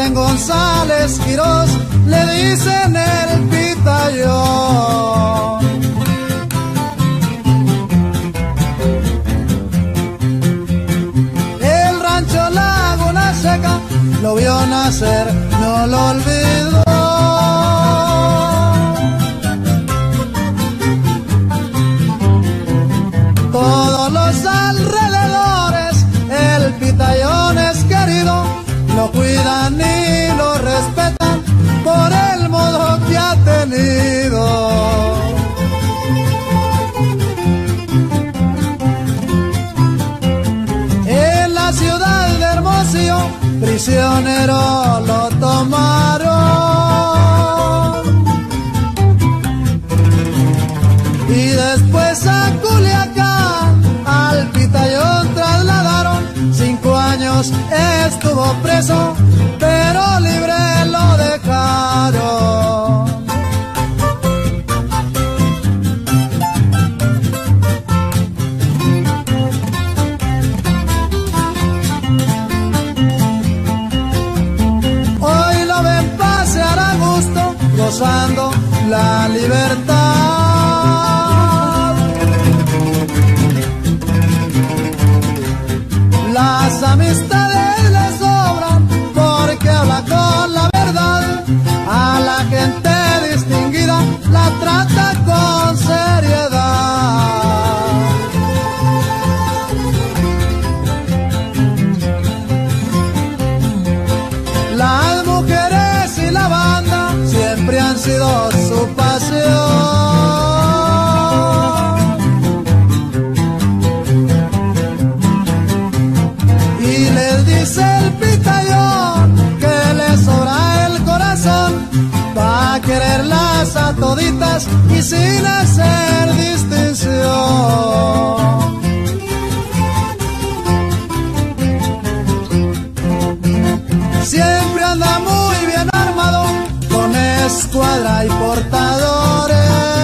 en González Quirós le dicen el pitayón. El rancho Laguna Seca lo vio nacer, no lo olvidó. Todos los alrededores, el pitayón es querido, lo cuidan y lo respetan por el modo que ha tenido. En la ciudad de Hermosillo, prisionero lo tomaron y después a Culiacán al pitayón trasladaron. 5 años estuvo preso, pero libre lo dejaron. Hoy lo ven pasear a gusto, gozando la libertad. Las amistades le sobran porque habla con la verdad. A la gente distinguida la trata con seriedad. Las mujeres y la banda siempre han sido su pasión. El pitayón que le sobra el corazón, va a quererlas a toditas y sin hacer distinción. Siempre anda muy bien armado, con escuadra y portadores.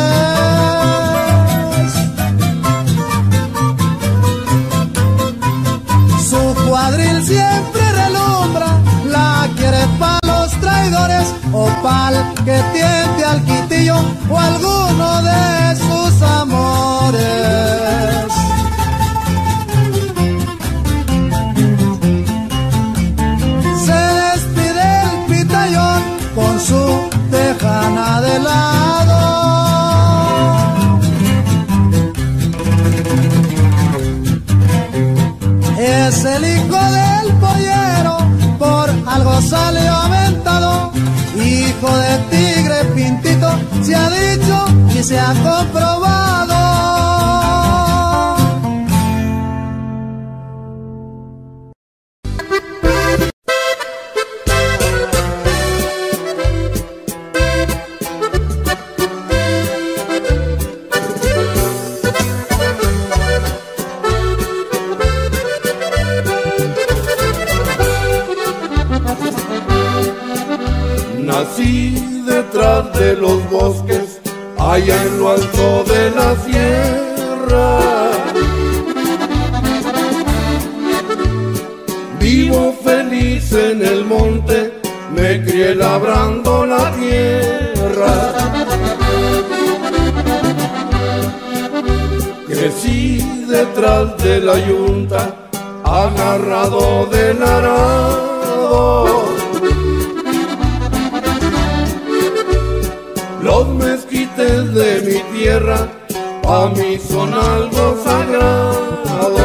Su cuadril siempre relumbra, la quiere pa' los traidores o pa'l que tiente al quitillo o alguno de sus amores. Se despide el pitayón con su tejana de lado. Es el hijo del pollero, por algo salió aventado. Hijo de tigre pintito, se ha dicho y se ha comprobado. Nací detrás de los bosques, allá en lo alto de la sierra. Vivo feliz en el monte, me crié labrando la tierra. Crecí detrás de la yunta, agarrado del arado. Los mezquites de mi tierra pa' mí son algo sagrado.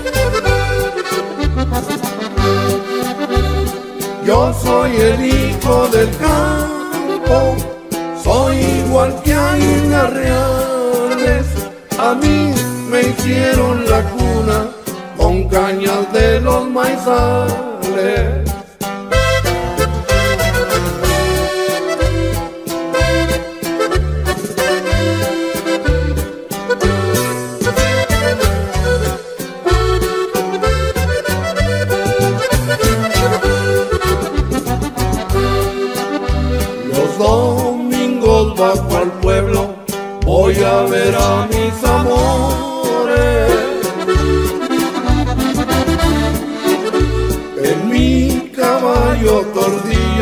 Yo soy el hijo del campo, soy igual que Águilas Reales. A mí me hicieron la cuna con cañas de los maizales. Domingos bajo al pueblo, voy a ver a mis amores. En mi caballo tordillo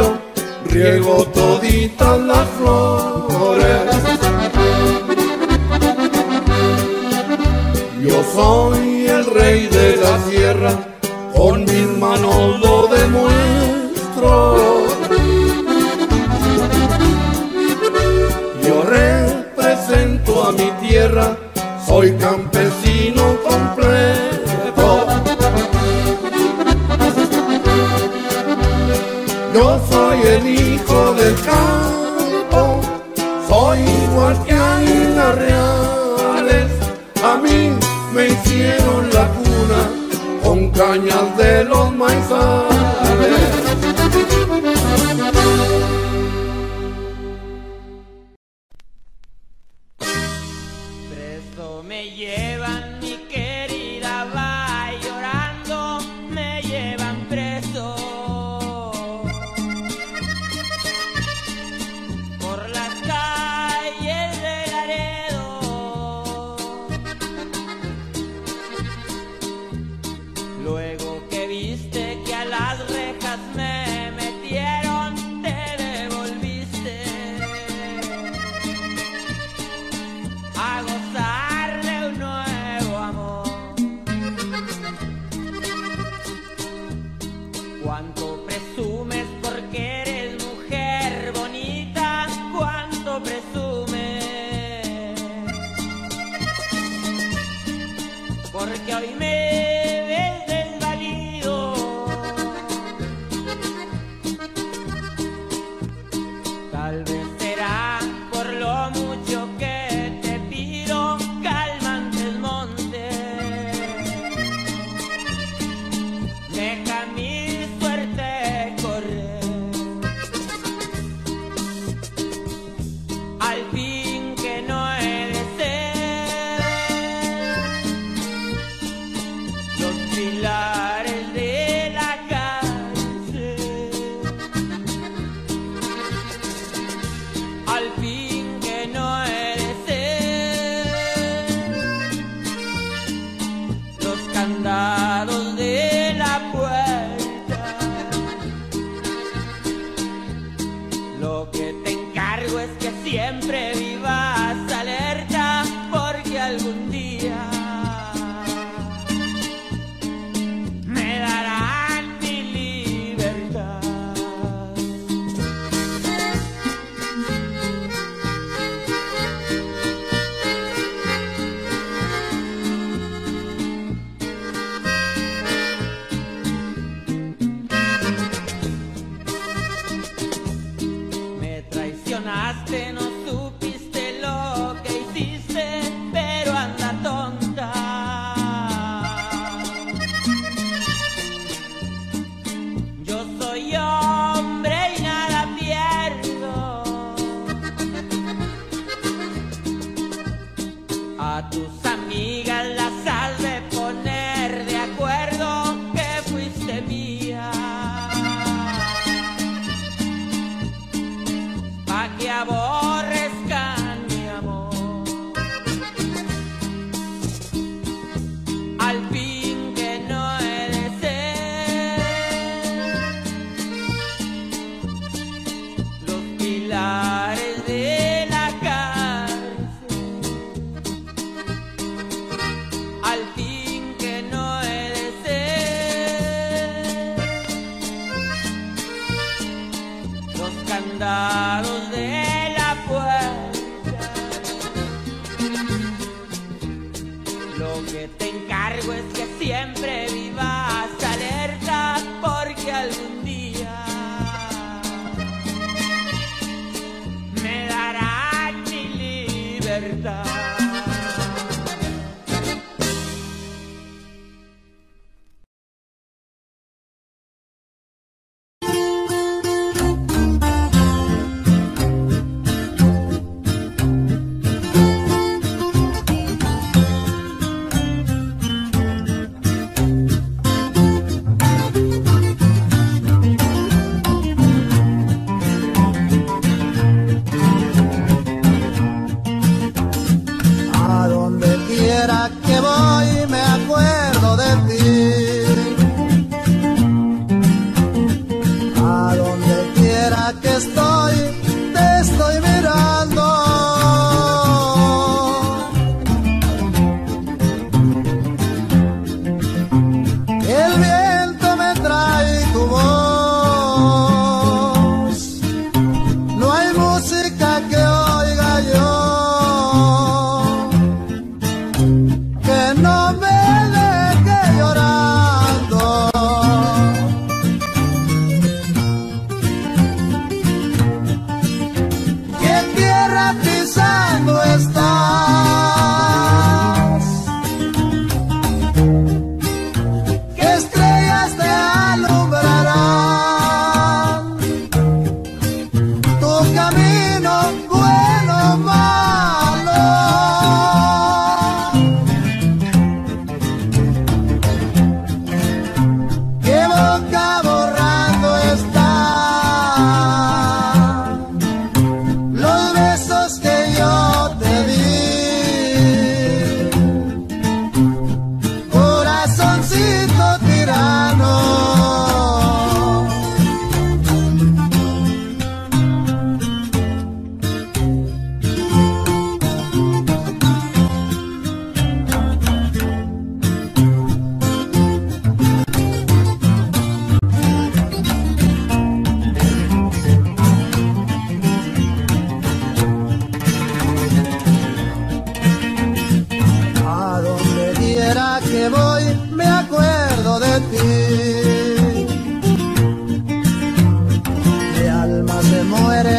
riego toditas las flores. Yo soy el rey de la sierra, con mis manos lo demuestro. Yo represento a mi tierra, soy campesino completo. Yo soy el hijo del campo, soy igual que águilas reales. A mí me hicieron la cuna con cañas de los maizales. Preso me llevan, mi querida va llorando, me llevan preso. Por las calles de Laredo. Luego que viste que a las rejas me metieron, te devolviste a gozar de un nuevo amor. Cuánto presumes porque eres mujer bonita, cuánto presumes, porque hoy me ves desvalido. Tal vez será por lo mucho que te pido, calmantes montes, deja mi suerte correr. Al fin que no he de ser los pilares de la cárcel. Al fin que no he de ser los candados de la puerta. Lo que te encargo es que siempre vivas alerta, porque algún día me darán mi libertad. Me traicionaste, no supiste lo que hiciste, pero anda tonta. Yo soy hombre y nada pierdo. A tus amigas las has de poner de acuerdo que fuiste mía, pa' que aborrezcan mi amor. Al fin que no he de ser los pilares de la cárcel. Al fin que no he de ser los candados de la puerta. Lo que te encargo es que siempre vivas alerta, porque algún día me darán mi libertad.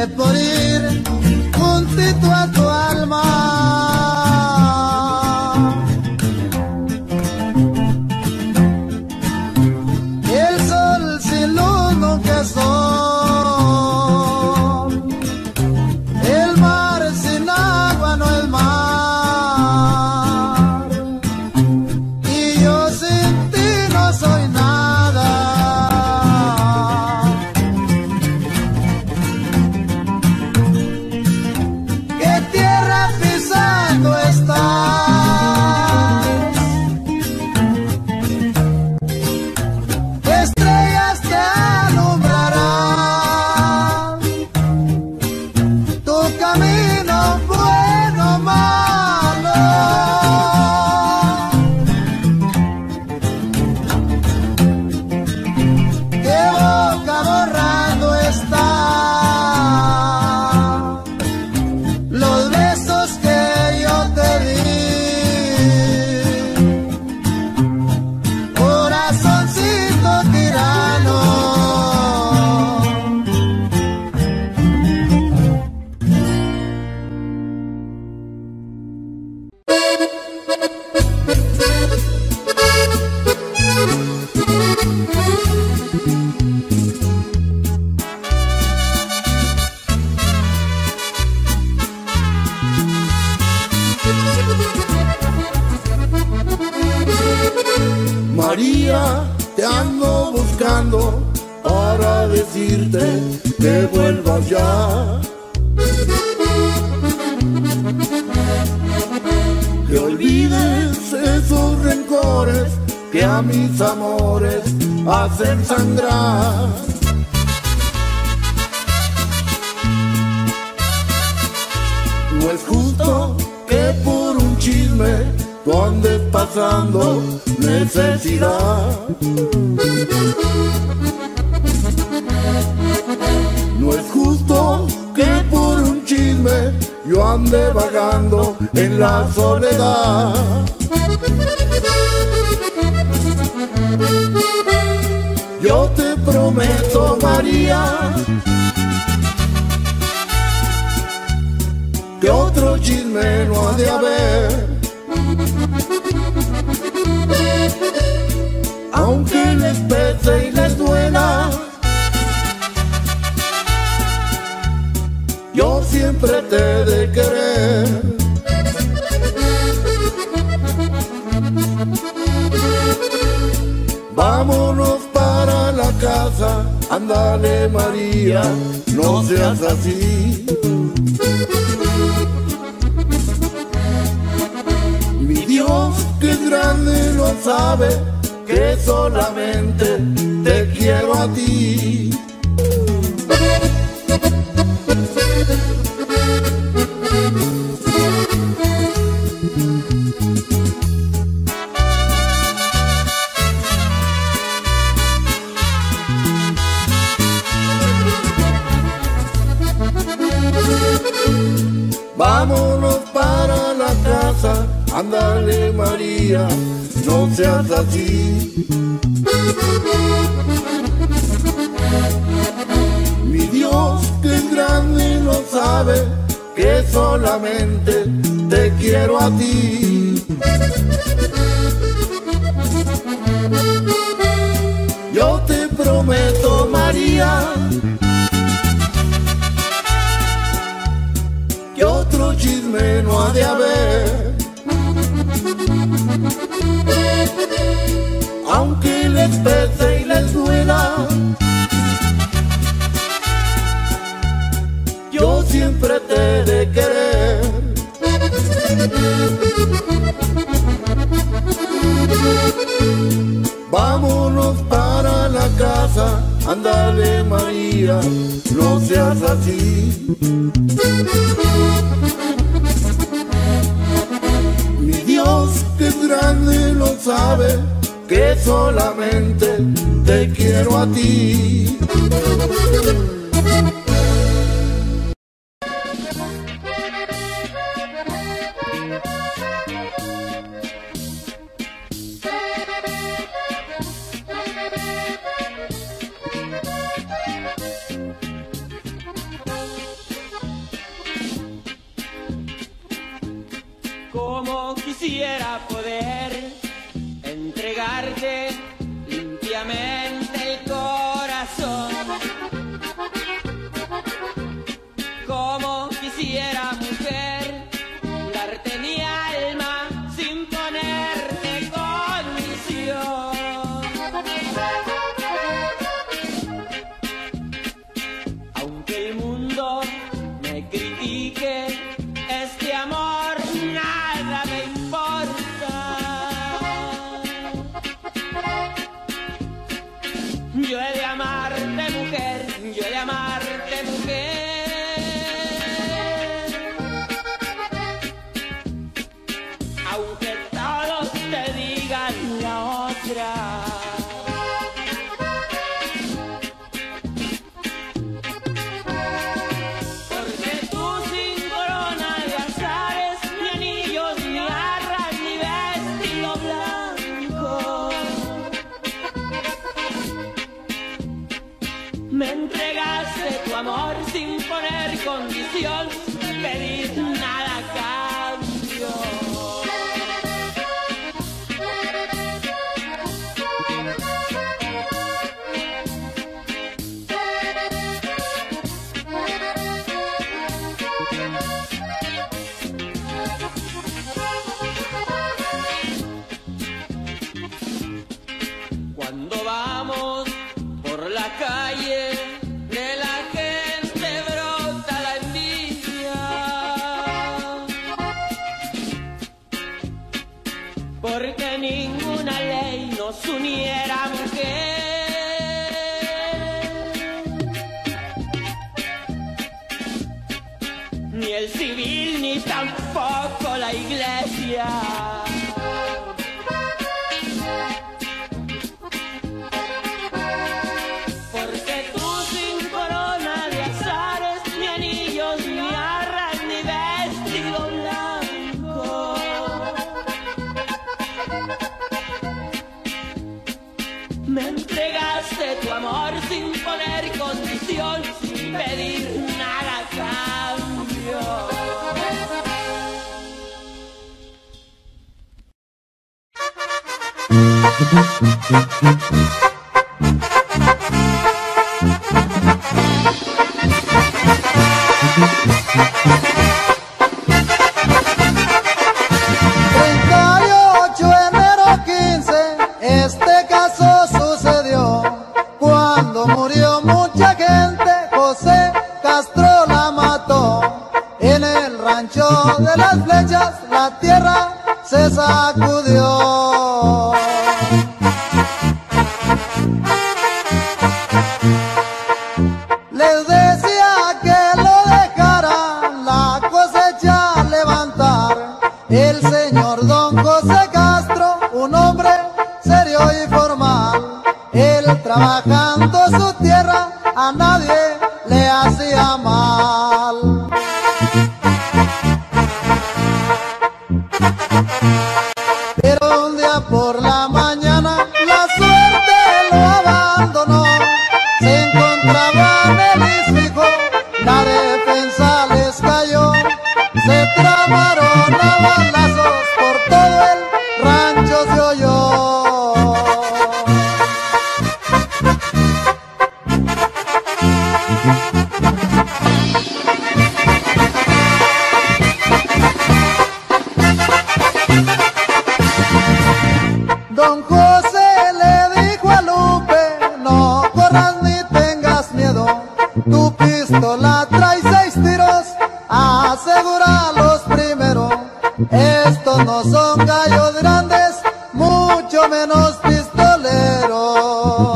muere por ir juntito a tu alma. El sol sin luz nunca es sol, el mar sin agua no es mar, y yo sin ti no soy nada. ¿Qué tierra pisando estás? Estrellas te alumbrarán tu camino bueno o malo. ¿Qué boca borrando está los besos que yo te di? Corazoncito tirano. María, te ando buscando para decirte que vuelvas ya, que olvides esos rencores que a mis amores hacen sangrar. No es justo que por un chisme tú andes pasando necesidad. No es justo que por un chisme yo ande vagando en la soledad. Yo te prometo, María, que otro chisme no ha de haber. Aunque les pese y les duela, yo siempre te he de querer. Vámonos para la casa, ándale María, no seas así. Mi Dios que es grande lo sabe, que solamente te quiero a ti. Vámonos para la casa, ándale María, no seas así. Mi Dios que es grande lo sabe, que solamente te quiero a ti. Yo te prometo, María, que otro chisme no ha de haber. Aunque les pese y les duela, yo siempre te he de querer. Vámonos para la casa, ándale María, no seas así. Mi Dios que es grande lo sabe, que solamente te quiero a ti. quisiera poder entregarte limpiamente el corazón. Como quisiera, mujer, darte mi alma sin ponerte condición. Aunque el mundo me critique, este amor nada me importa. Yo he de amarte, mujer, yo he de amarte, mujer. Aunque todos te digan la otra. Porque tú sin corona de azares, ni anillos, ni arras, ni vestido blanco, me entregaste tu amor sin poner condición, sin pedir nada a cambio. Cuando vamos por la calle, de la gente brota la envidia, porque ninguna ley nos uniera, mujer, ni el civil ni tampoco la iglesia. Porque tú sin corona de azares, ni anillos, ni arras, ni vestido blanco, me entregaste tu amor sin poner condición, sin pedir nada a cambio. Enero 15, este caso sucedió cuando murió mucha gente. José Castro la mató en el rancho de las flechas, la tierra se sacudió. Les decía que lo dejaran la cosecha levantar. El señor don José Castro, un hombre serio y formal, él trabajando su tierra a nadie le hacía mal. Pero un día por la mañana la suerte lo abandonó. Se encontraban él y su hijo, la defensa les cayó. Se tramaron a balazos, por todo el rancho se oyó. Don José le dijo a Lupe, no corras ni tengas miedo, tu pistola trae 6 tiros, asegúralos primero. Estos no son gallos grandes, mucho menos pistoleros.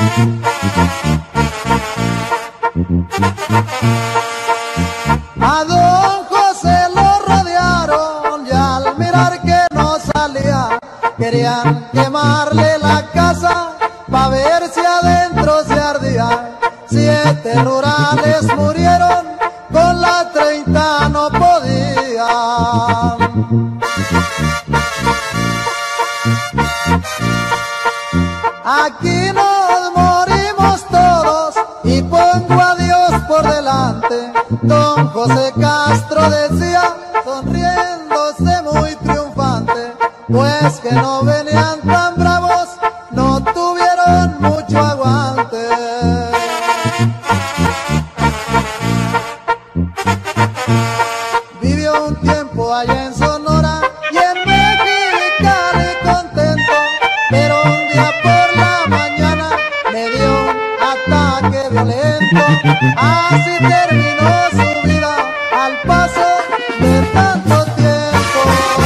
A don José lo rodearon y al mirar que no salía, querían quemarle la casa pa' ver si adentro se ardía. 7 rurales murieron, con la 30 no podían. Aquí nos morimos todos y pongo a Dios por delante. Don José Castro decía, sonriéndose muy triunfante. pues que no venían tan bravos, no tuvieron mucho aguante. Vivió un tiempo allá en Sonora y en Mexicali contento, pero un día por la mañana le dio un ataque violento. Así terminó su vida al paso de tanto tiempo.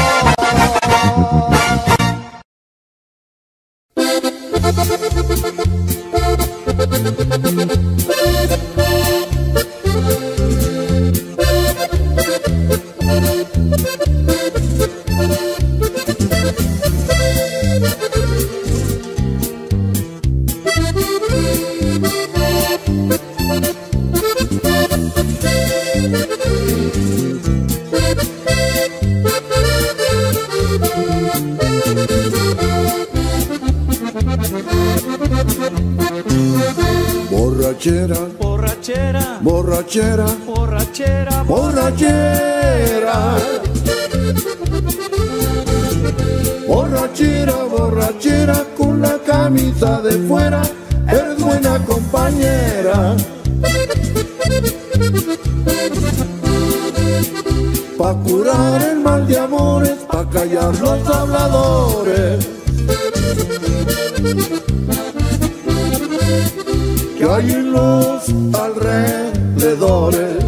Borrachera, Borrachera, borrachera, borrachera, borrachera. Borrachera, borrachera, con la camisa de fuera, eres buena compañera. Pa' curar el mal de amores, pa' callar los habladores que hay en los alrededores.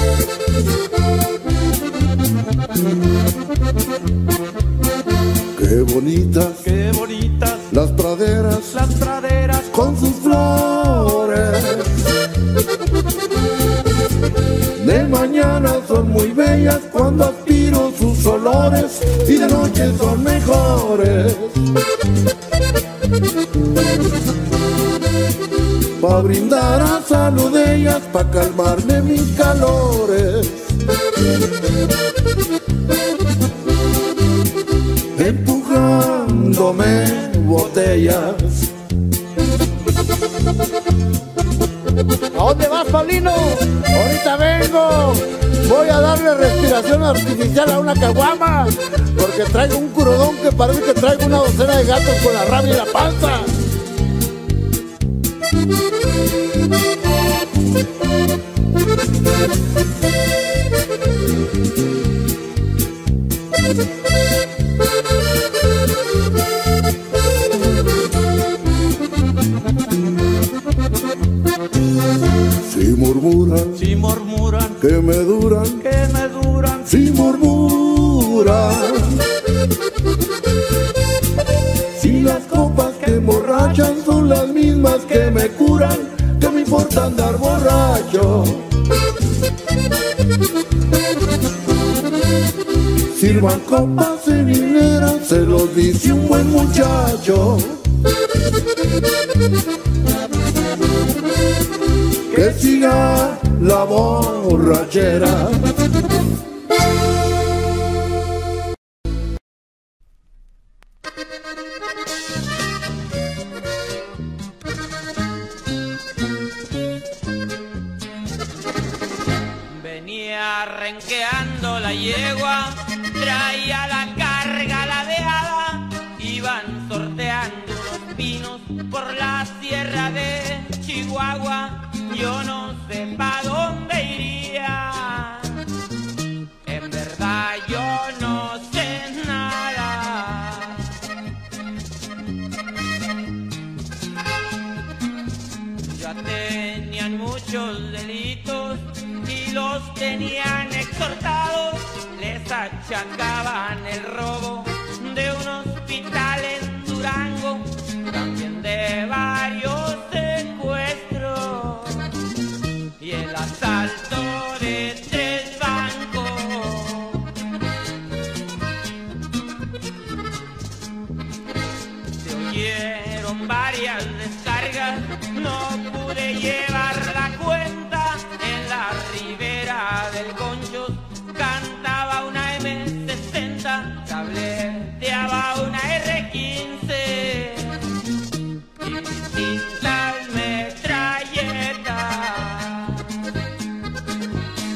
Qué bonitas las praderas con sus flores. De mañana son muy bellas cuando aspiro sus olores, y de noche son mejores. Pa' brindar a salud de ellas, pa' calmarme mis calores. Empujándome botellas. ¿A dónde vas, Pablino? Ahorita vengo. Voy a darle respiración artificial a una caguama, porque traigo un crudón que parece que traigo una docena de gatos con la rabia y la panza. Si murmuran que me duran, si murmuran, si las copas que emborrachan son las mismas que me curan, que me importa andar borracho. Sirvan copas en hilera, se los dice un buen muchacho. Que siga la borrachera. Venía renqueando la yegua, traía la carga ladeada, iban sorteando los pinos por la sierra de Chihuahua. Yo no sé pa' dónde iría, en verdad yo no sé nada. Ya tenían muchos delitos y los tenían exhortados, les achacaban el robo de un hospital en Durango, también de varios secuestros y el asalto de 3 bancos. Se oyeron varias descargas, no pude llevar la cuenta. En la ribera del Conchos cantaba una M60, cableteaba una R15 y distintas metralletas.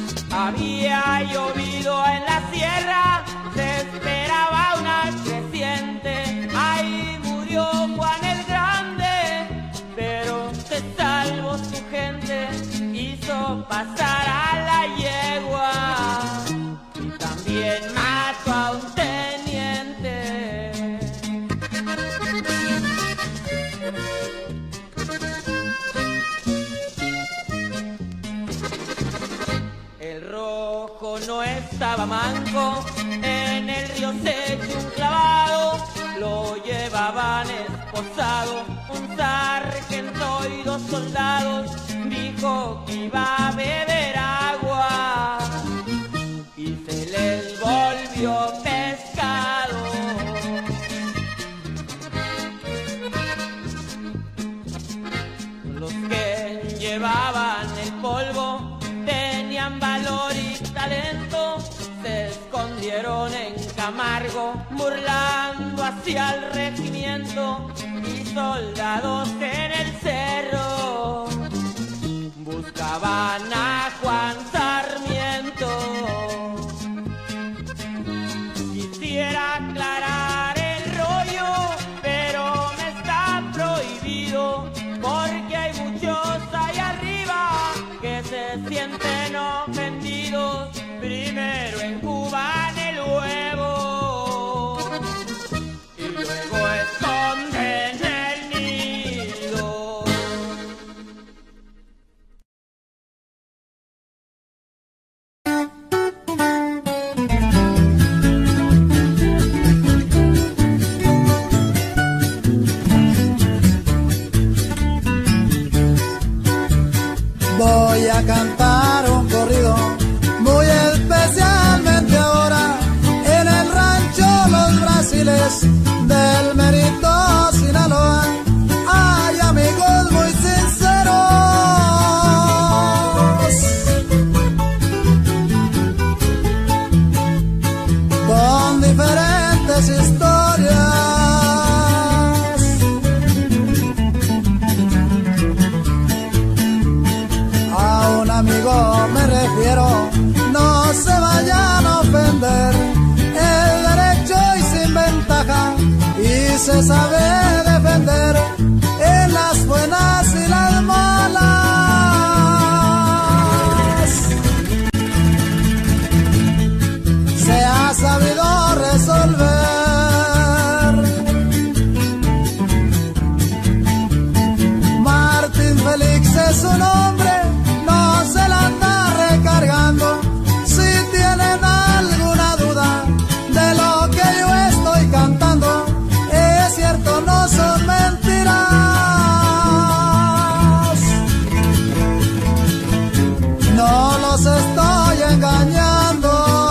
Había llovido en la sierra, se esperaba una creciente. loco no estaba manco, en el río se echó un clavado, lo llevaban esposado, un sargento y 2 soldados, dijo que iba a beber agua y se les volvió pescado. Los que llevaban el polvo tenían valor y talento, se escondieron en Camargo, burlando hacia el regimiento, y soldados en el cerro buscaban a Juan Sarmiento. Quisiera aclarar el rollo, pero me está prohibido, porque hay muchos allá arriba que se sienten ofendidos. Primero encuban el huevo y luego esconden el nido. Voy a cantar un corrido muy especialmente ahora en el rancho Los Brasiles del Mérito, Sinaloa. Hay amigos muy sinceros con diferentes historias. A un amigo me refiero, no se vayan a ofender, el derecho y sin ventaja, y se sabe defender en las buenas y las malas. Se ha sabido resolver. Martín Félix es su nombre, no se la anda recargando. Si tienen alguna duda de lo que yo estoy cantando, es cierto, no son mentiras. No los estoy engañando.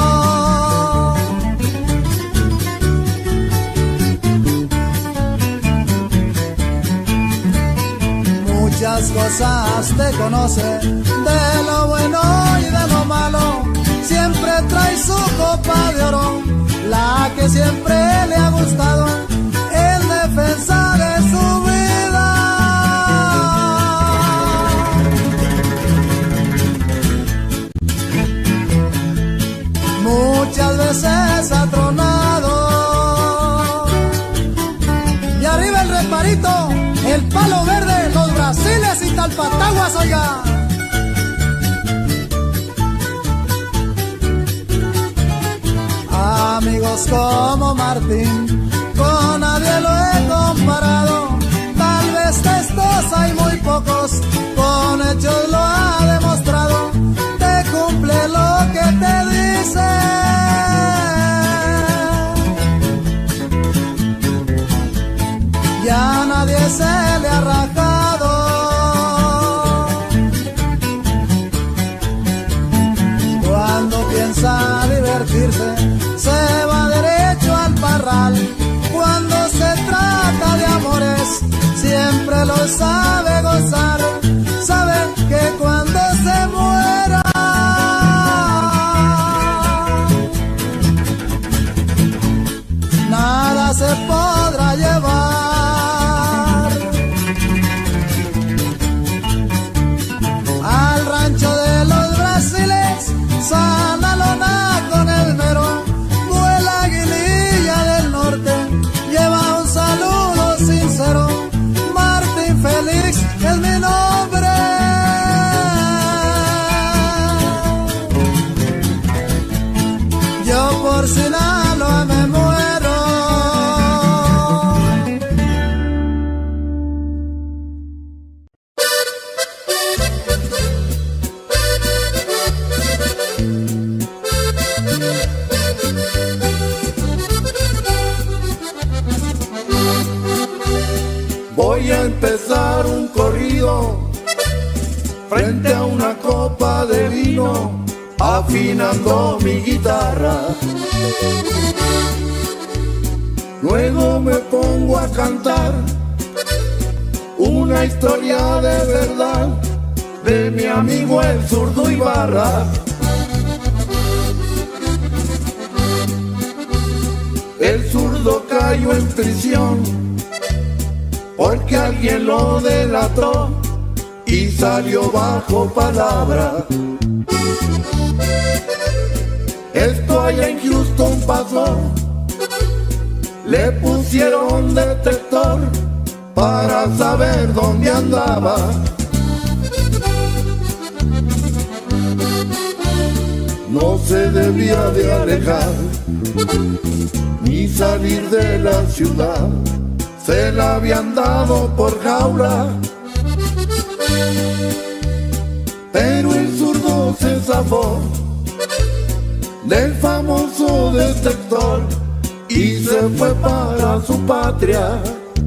Muchas cosas te conoce, de lo bueno y de lo malo. Siempre trae su copa de oro, la que siempre le ha gustado, en defensa de su vida. Muchas veces ha tronado. Y arriba el reparito, el Palo Verde, Los Brasiles y Talpataguas, oiga. Amigos como Martín, con nadie lo he comparado. Tal vez textos hay muy pocos, con hechos lo ha demostrado. Te cumple lo que te dice. Ya nadie se le ha rajado. Cuando piensa divertirse, se va derecho al parral. Cuando se trata de amores, siempre lo sabe gozar. Sabe que cuando se muera, nada se podrá llevar. Al rancho de Los Brasiles, sana lona con el mero, vuela aguililla del norte, lleva un saludo sincero. Martín Félix es mi nombre. Yo por Sinaloa me muero. a empezar un corrido frente a una copa de vino, afinando mi guitarra. Luego me pongo a cantar una historia de verdad de mi amigo el zurdo Ibarra. El zurdo cayó en prisión porque alguien lo delató y salió bajo palabra. Esto allá en Houston pasó, le pusieron detector para saber dónde andaba. No se debía de alejar ni salir de la ciudad, se la habían dado por jaula. Pero el zurdo se zafó del famoso detector y se fue para su patria.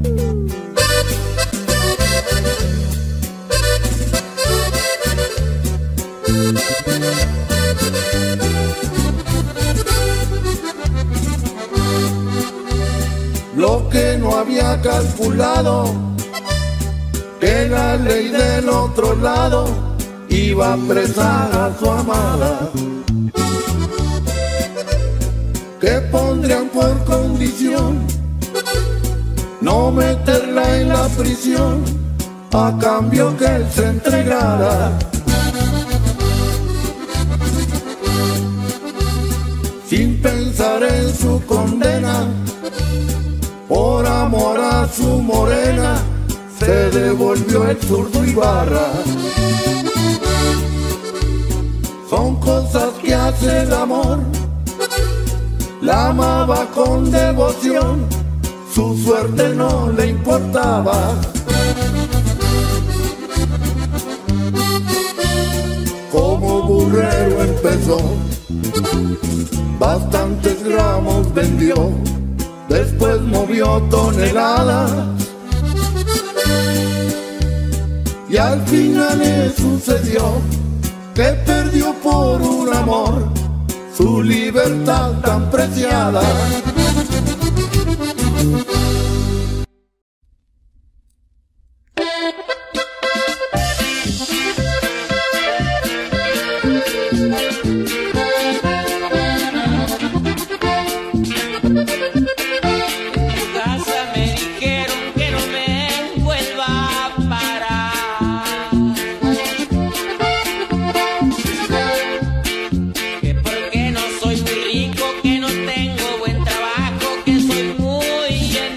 Lo que no había calculado, que la ley del otro lado iba a apresar a su amada, que pondrían por condición no meterla en la prisión a cambio que él se entregara. Sin pensar en su condena, por amor a su morena, se devolvió el zurdo Ibarra. Son cosas que hace el amor, la amaba con devoción, su suerte no le importaba. Como burrero empezó, bastantes gramos vendió, después movió toneladas y al final le sucedió que perdió por un amor su libertad tan preciada. Que no soy muy rico, que no tengo buen trabajo, que soy muy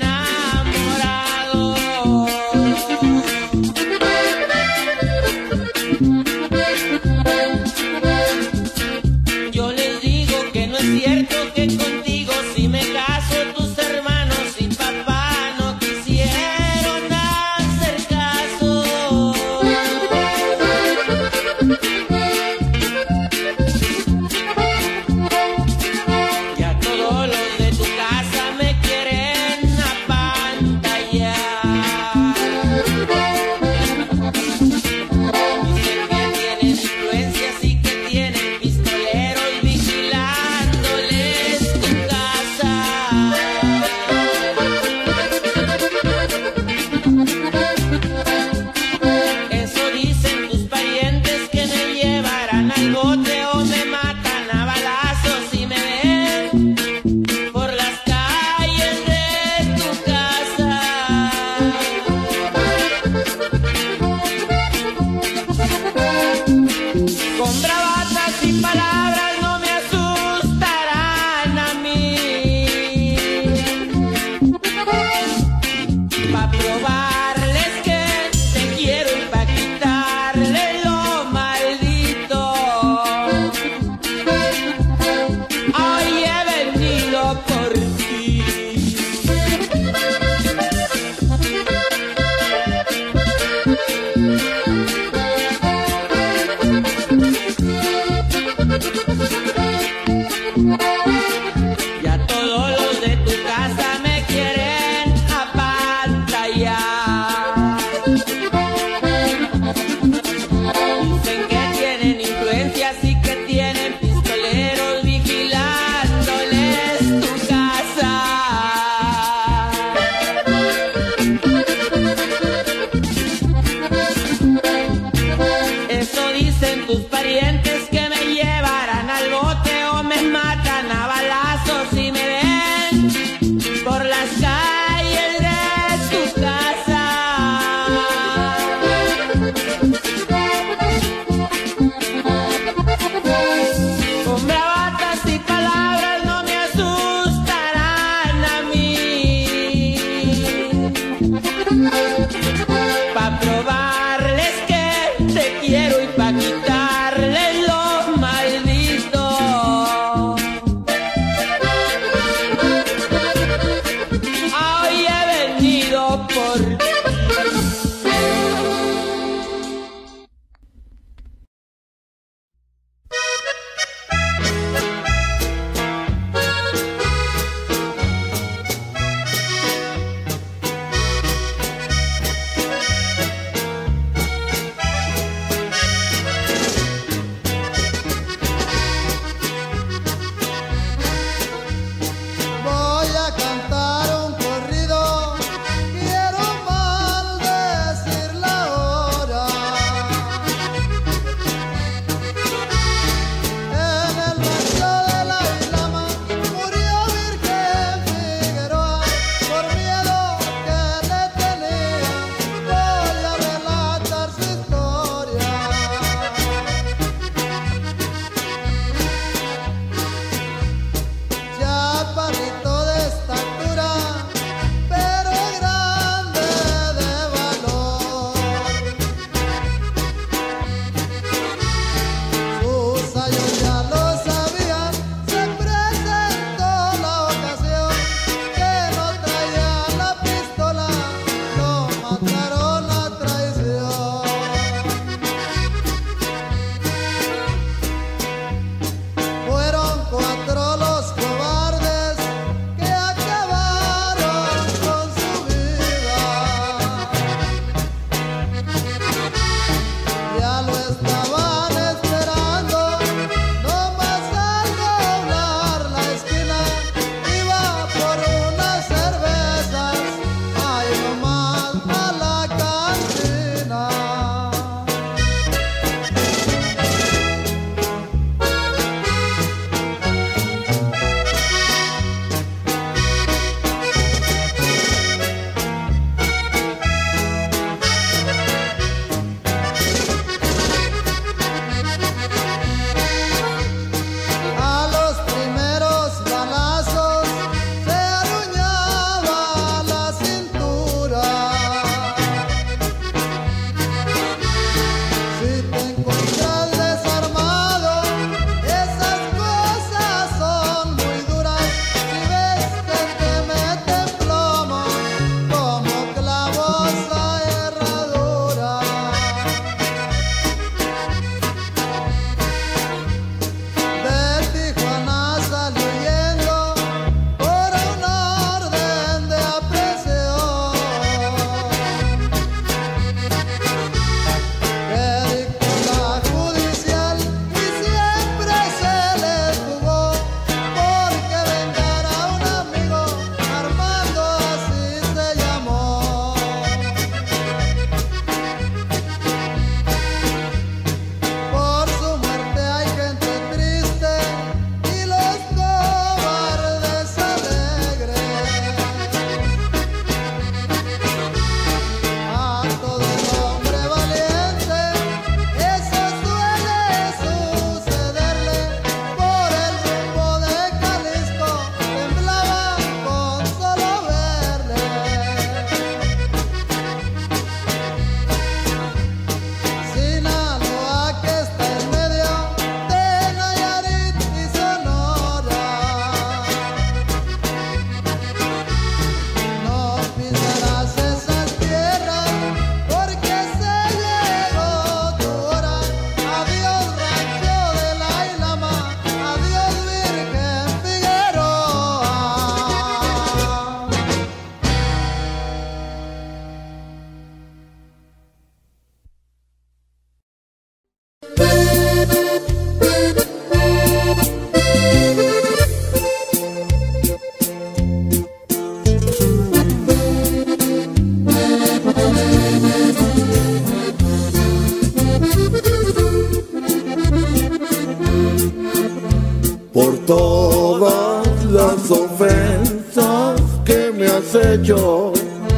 todas las ofensas que me has hecho,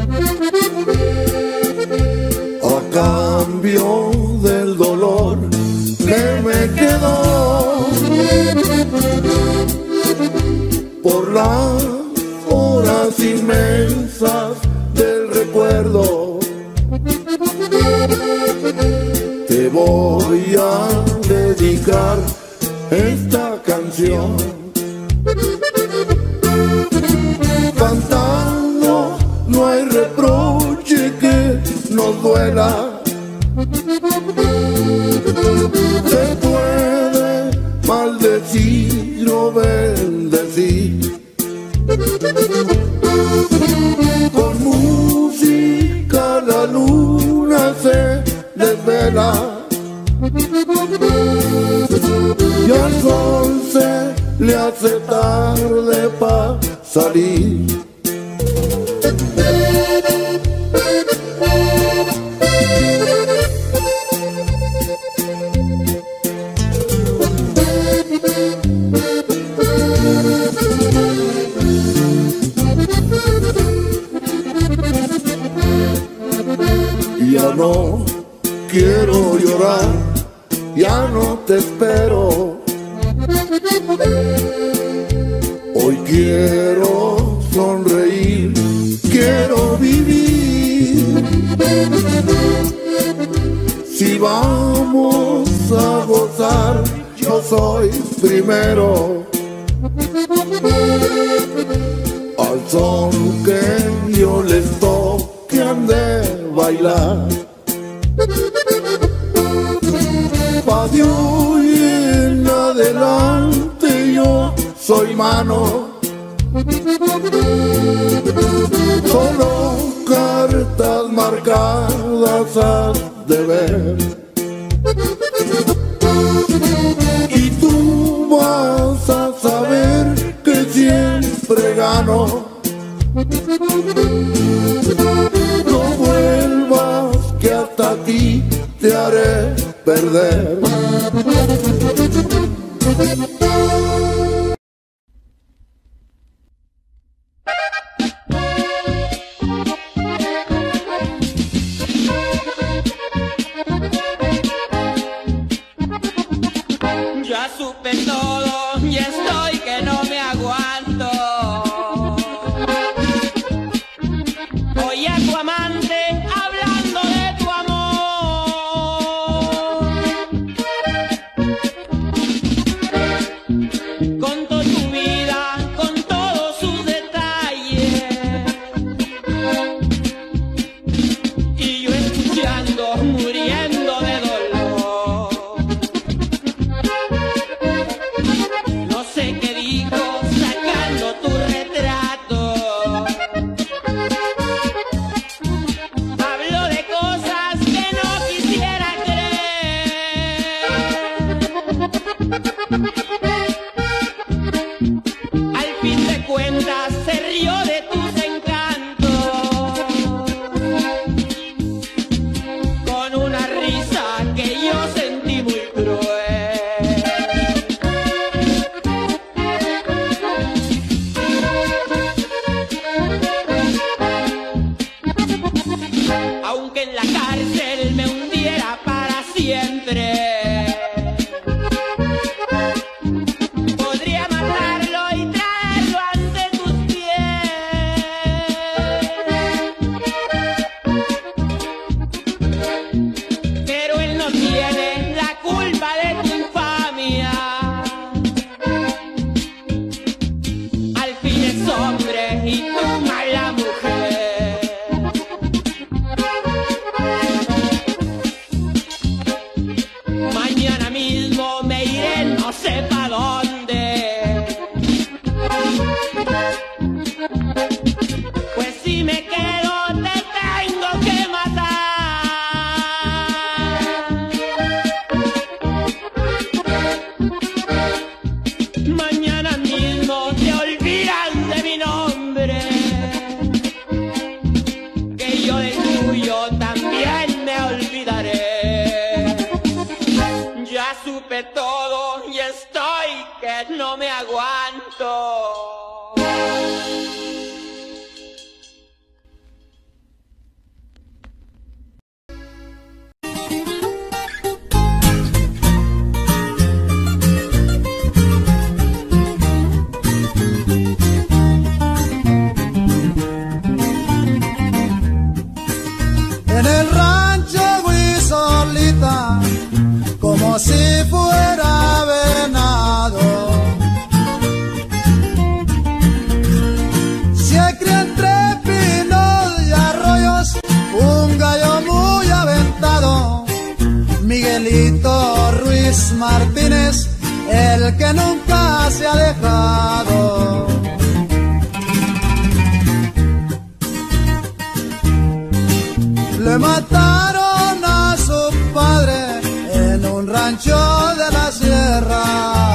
a cambio del dolor que me quedó por las horas inmensas del recuerdo. Te voy a dedicar esta canción, cantando no hay reproche que nos duela. Se puede maldecir o bendecir, con música la luna se desvela y al sol se le hace tarde pa' salir. Ya no quiero llorar, ya no te espero. Hoy quiero sonreír, quiero vivir. Si vamos a gozar, yo soy primero. Al son que yo les toque han de bailar. Pa' de hoy en adelante yo soy mano, solo cartas marcadas has de ver. Y tú vas a saber que siempre gano. No vuelvas que hasta ti te haré perder. Ya supe todo y estoy que no me aguanto. Oye a tu amante hablando de tu amor. que no me aguanto. En el rancho Huizolita, como si fuera venado, se cría entre pinos y arroyos un gallo muy aventado, Miguelito Ruiz Martínez, el que nunca se ha dejado. Le mataron a su padre en un rancho de la sierra.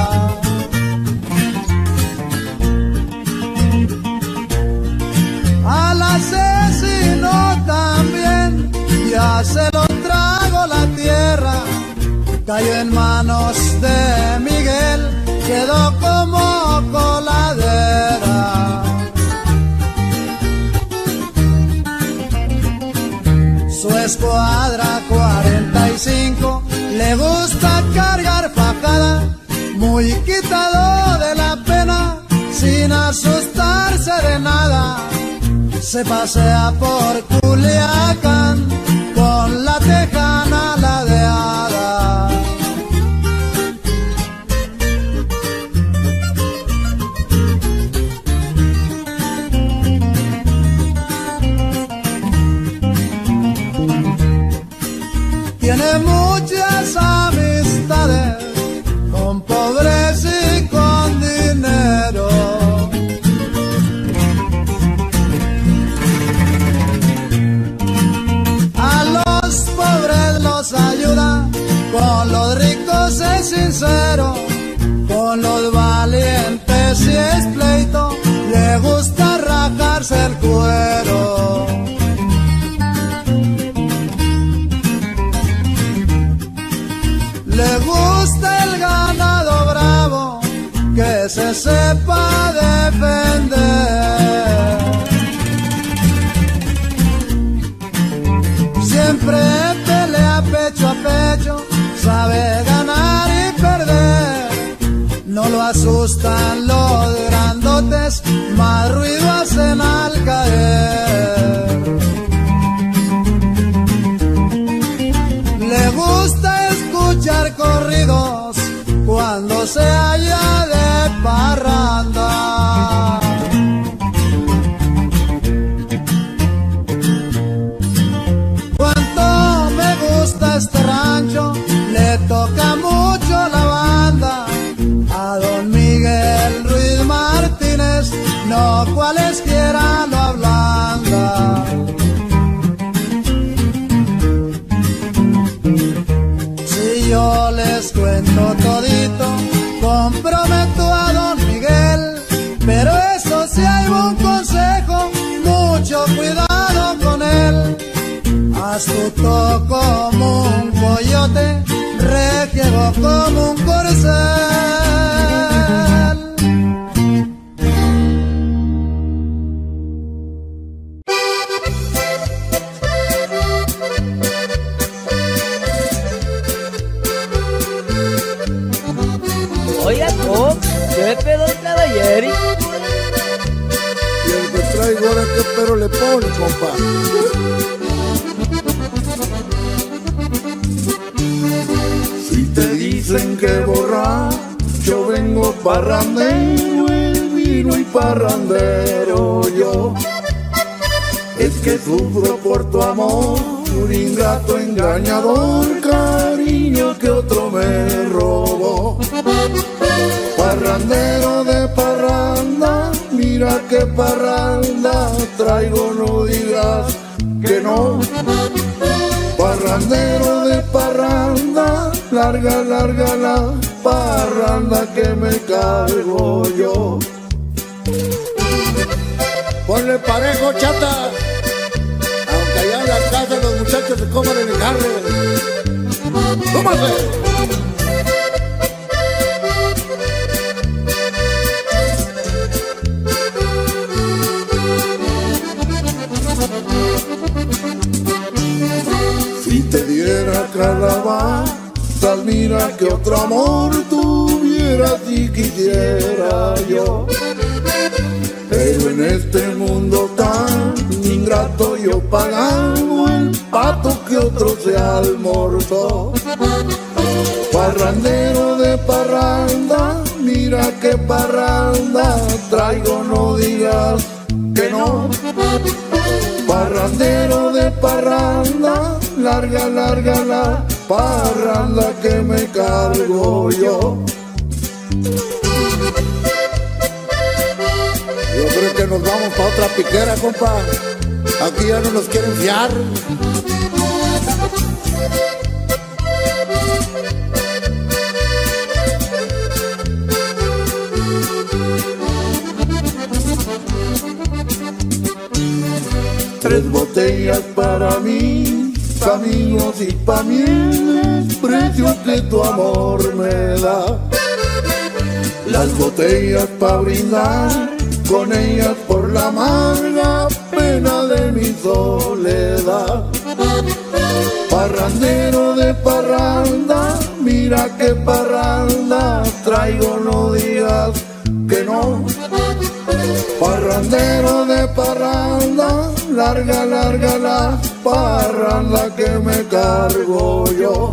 Al asesino también ya se lo tragó la tierra. Cayó en manos de Miguel, quedó como coladera. Su escuadra 45 le gusta cargar fajada, muy quitado de la pena, sin asustarse de nada. Se pasea por Culiacán con la tejana ladeada. Tiene muchas amistades, con pobres y con dinero. A los pobres los ayuda, con los ricos es sincero, con los valientes si es pleito, le gusta rajarse el cuero. Le gusta el ganado bravo, que se sepa defender. Siempre pelea pecho a pecho, sabe ganar y perder. No lo asustan los grandotes, más ruido hacen al caer. Le gusta escuchar corridos cuando se halla de parranda. Cuánto me gusta este rancho, le toca mucho la banda. A don Miguel Ruiz Martínez, no cualesquiera lo ablanda. Yo les cuento todito, comprometo a don Miguel, pero eso sí hay un consejo, mucho cuidado con él. Astuto como un coyote, regiego como un corcel. Oiga, ¿qué pedo el caballero? Y el que traigo ahora, ¿qué pero le pone, compa? Si te dicen que borracho vengo parrandero, el vino y parrandero yo, es que sufro por tu amor, un ingrato engañador, cariño que otro me robó. Parrandero de parranda, mira qué parranda traigo, no digas que no. Parrandero de parranda, larga, larga la parranda que me cargo yo. Ponle parejo, chata, aunque allá en la casa los muchachos se coman en el carne. ¡Tómate! que otro amor tuviera si quisiera yo. Pero en este mundo tan ingrato yo pagando el pato que otro se almorzó. Parrandero de parranda, mira que parranda traigo, no digas que no. Parrandero de parranda, larga, larga la parranda que me cargo yo. Yo creo que nos vamos para otra piquera, compa. Aquí ya no nos quieren fiar. Tres botellas para mí, amigos y pa' mí el precio que tu amor me da. Las botellas pa' brindar, con ellas por la amarga pena de mi soledad. Parrandero de parranda, mira que parranda traigo, no digas que no. Parrandero de parranda, larga, larga la parranda que me cargo yo.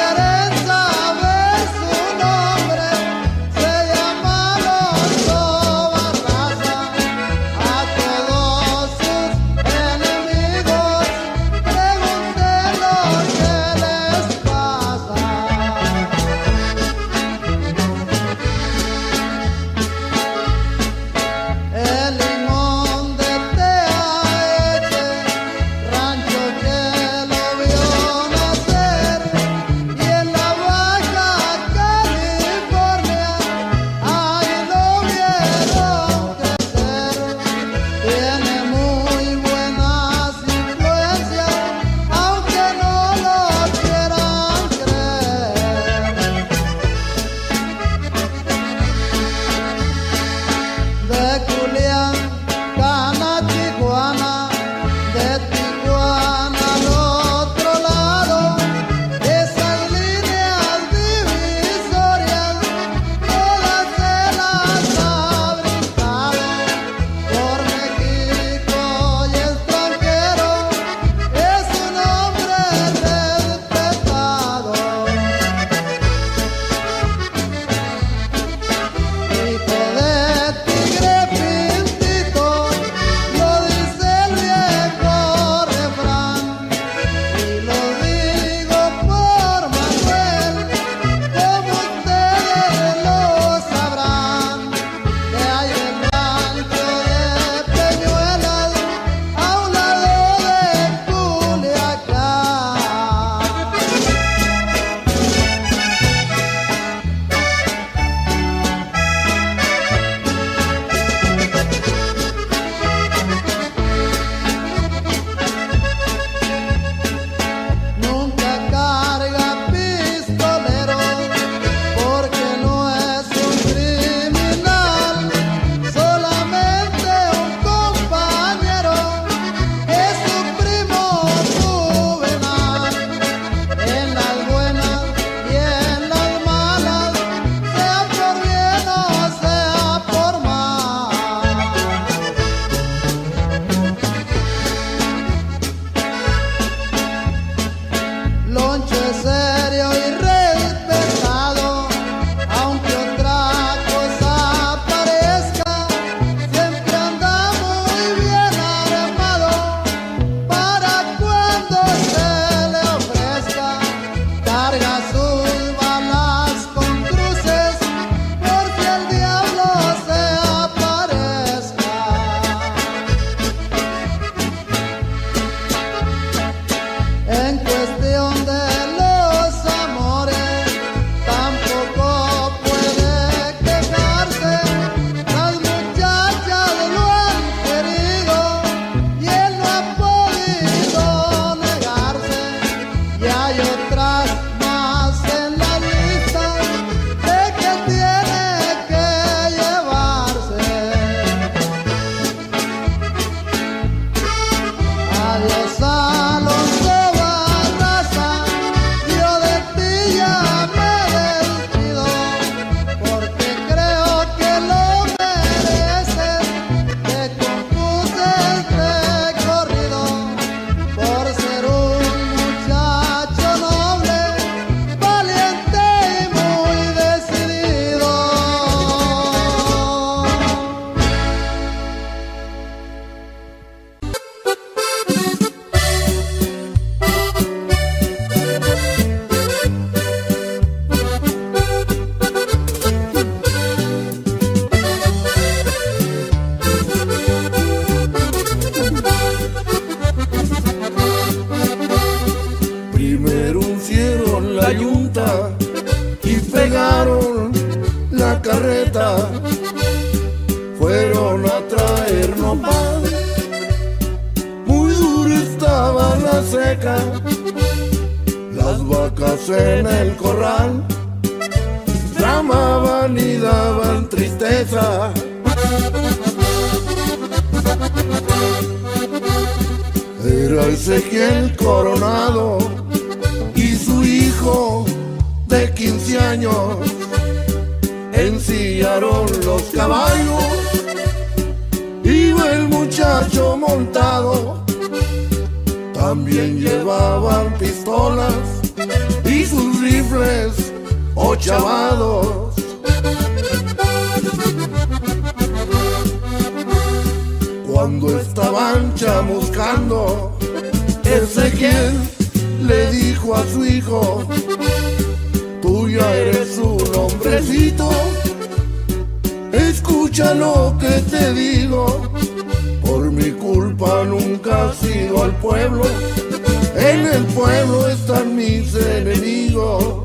Se llama Los Adiós Alonso Barraza, yo de ti ya me despido, porque creo que lo mereces. Te compuse este corrido por ser un muchacho noble, valiente y muy decidido. Primero uncieron la yunta y pegaron la carreta. Fueron a traer nopal, muy dura estaba la seca. Las vacas en el corral tramaban y daban tristeza. Era Ezequiel Coronado y su hijo de 15 años. Ensillaron los caballos, iba el muchacho montado. También llevaban pistolas y sus rifles ochavados. Cuando estaban chamuscando, Ezequiel le dijo a su hijo: tú ya eres un hombrecito, escucha lo que te digo. Por mi culpa nunca has ido al pueblo, en el pueblo están mis enemigos.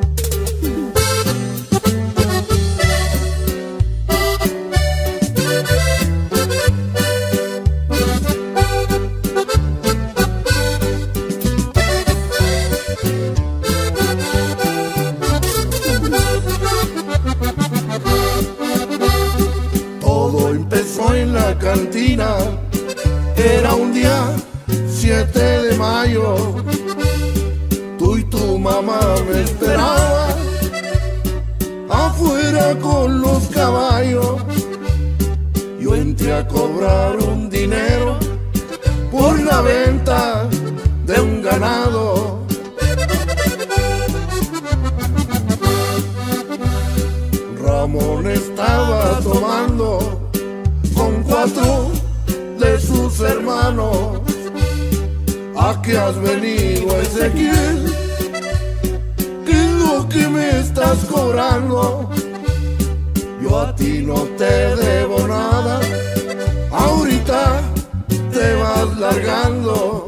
En la cantina, era un día 7 de mayo. Tú y tu mamá me esperaban afuera con los caballos. Yo entré a cobrar un dinero por la venta de un ganado. Ramón estaba tomando con 4 de sus hermanos. ¿A qué has venido, Ezequiel? ¿Qué es lo que me estás cobrando? Yo a ti no te debo nada, ahorita te vas largando.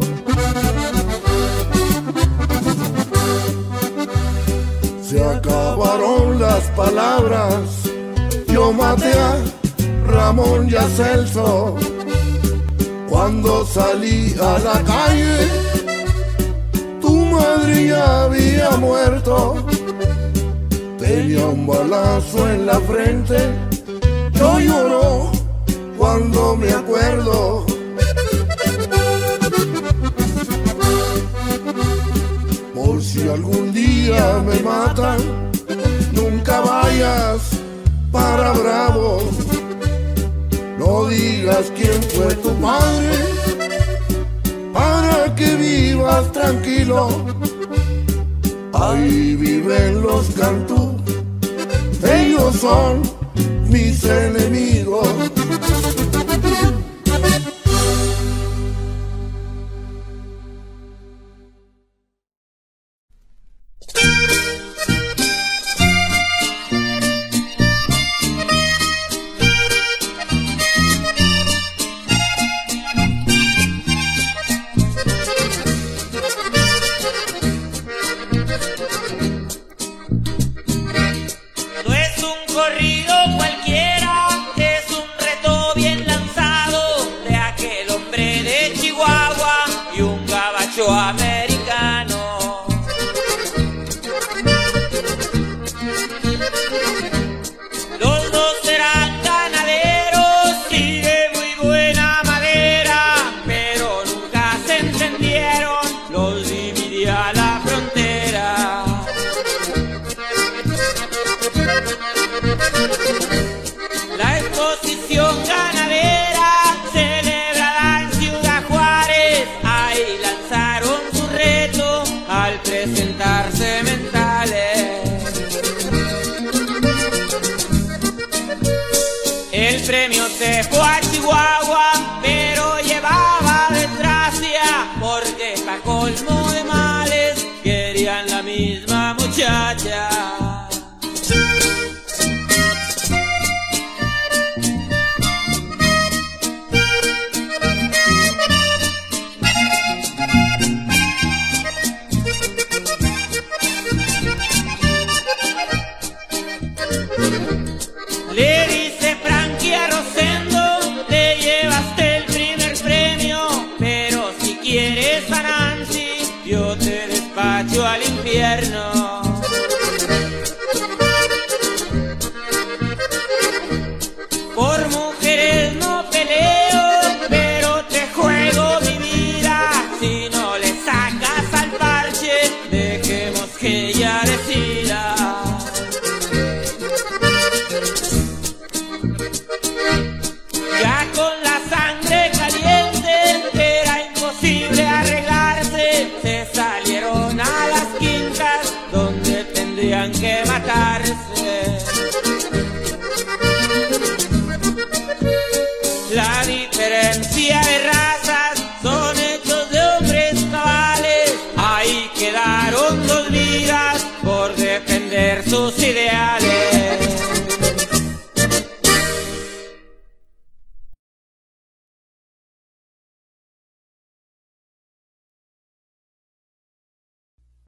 Se acabaron las palabras, yo maté a Ramón y a Celso. Cuando salí a la calle, tu madre ya había muerto. Tenía un balazo en la frente, yo lloro cuando me acuerdo. Por si algún día me matan, nunca vayas para Bravo. No digas quién fue tu padre, para que vivas tranquilo. Ahí viven los Cantú, ellos son mis enemigos. No es un corrido cualquiera, es un reto bien largo.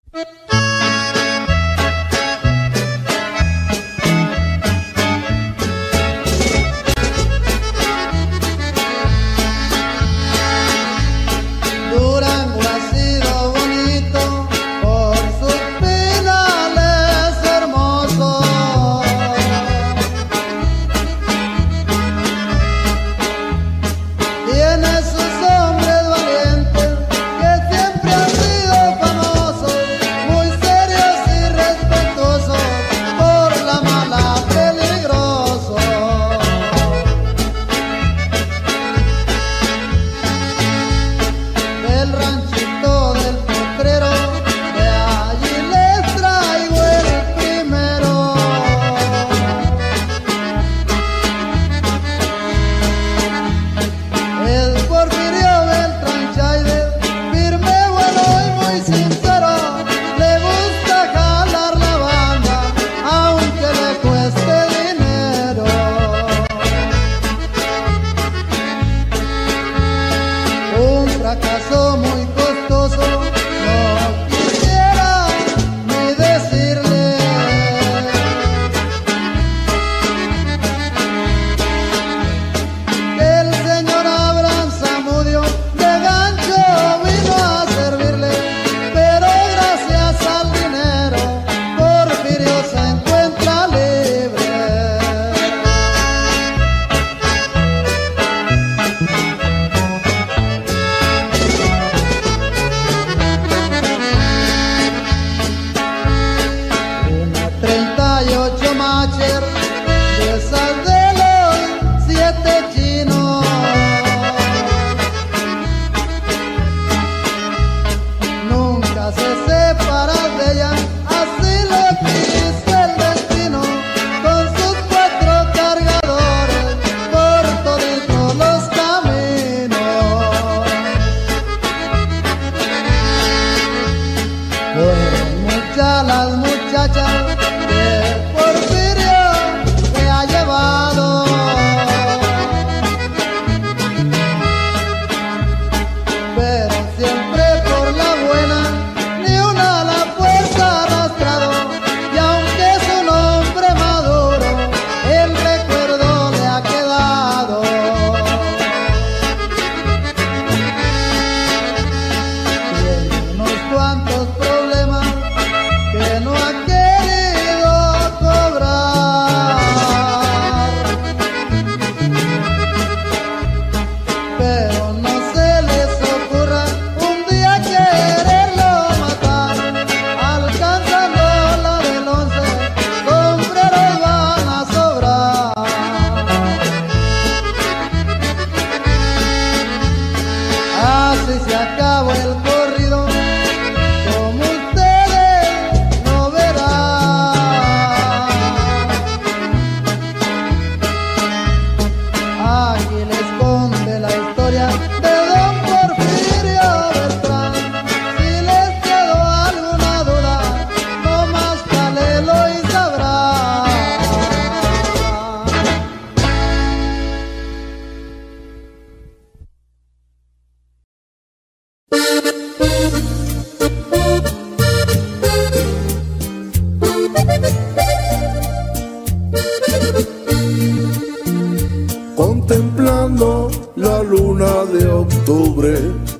Contemplando la luna de octubre,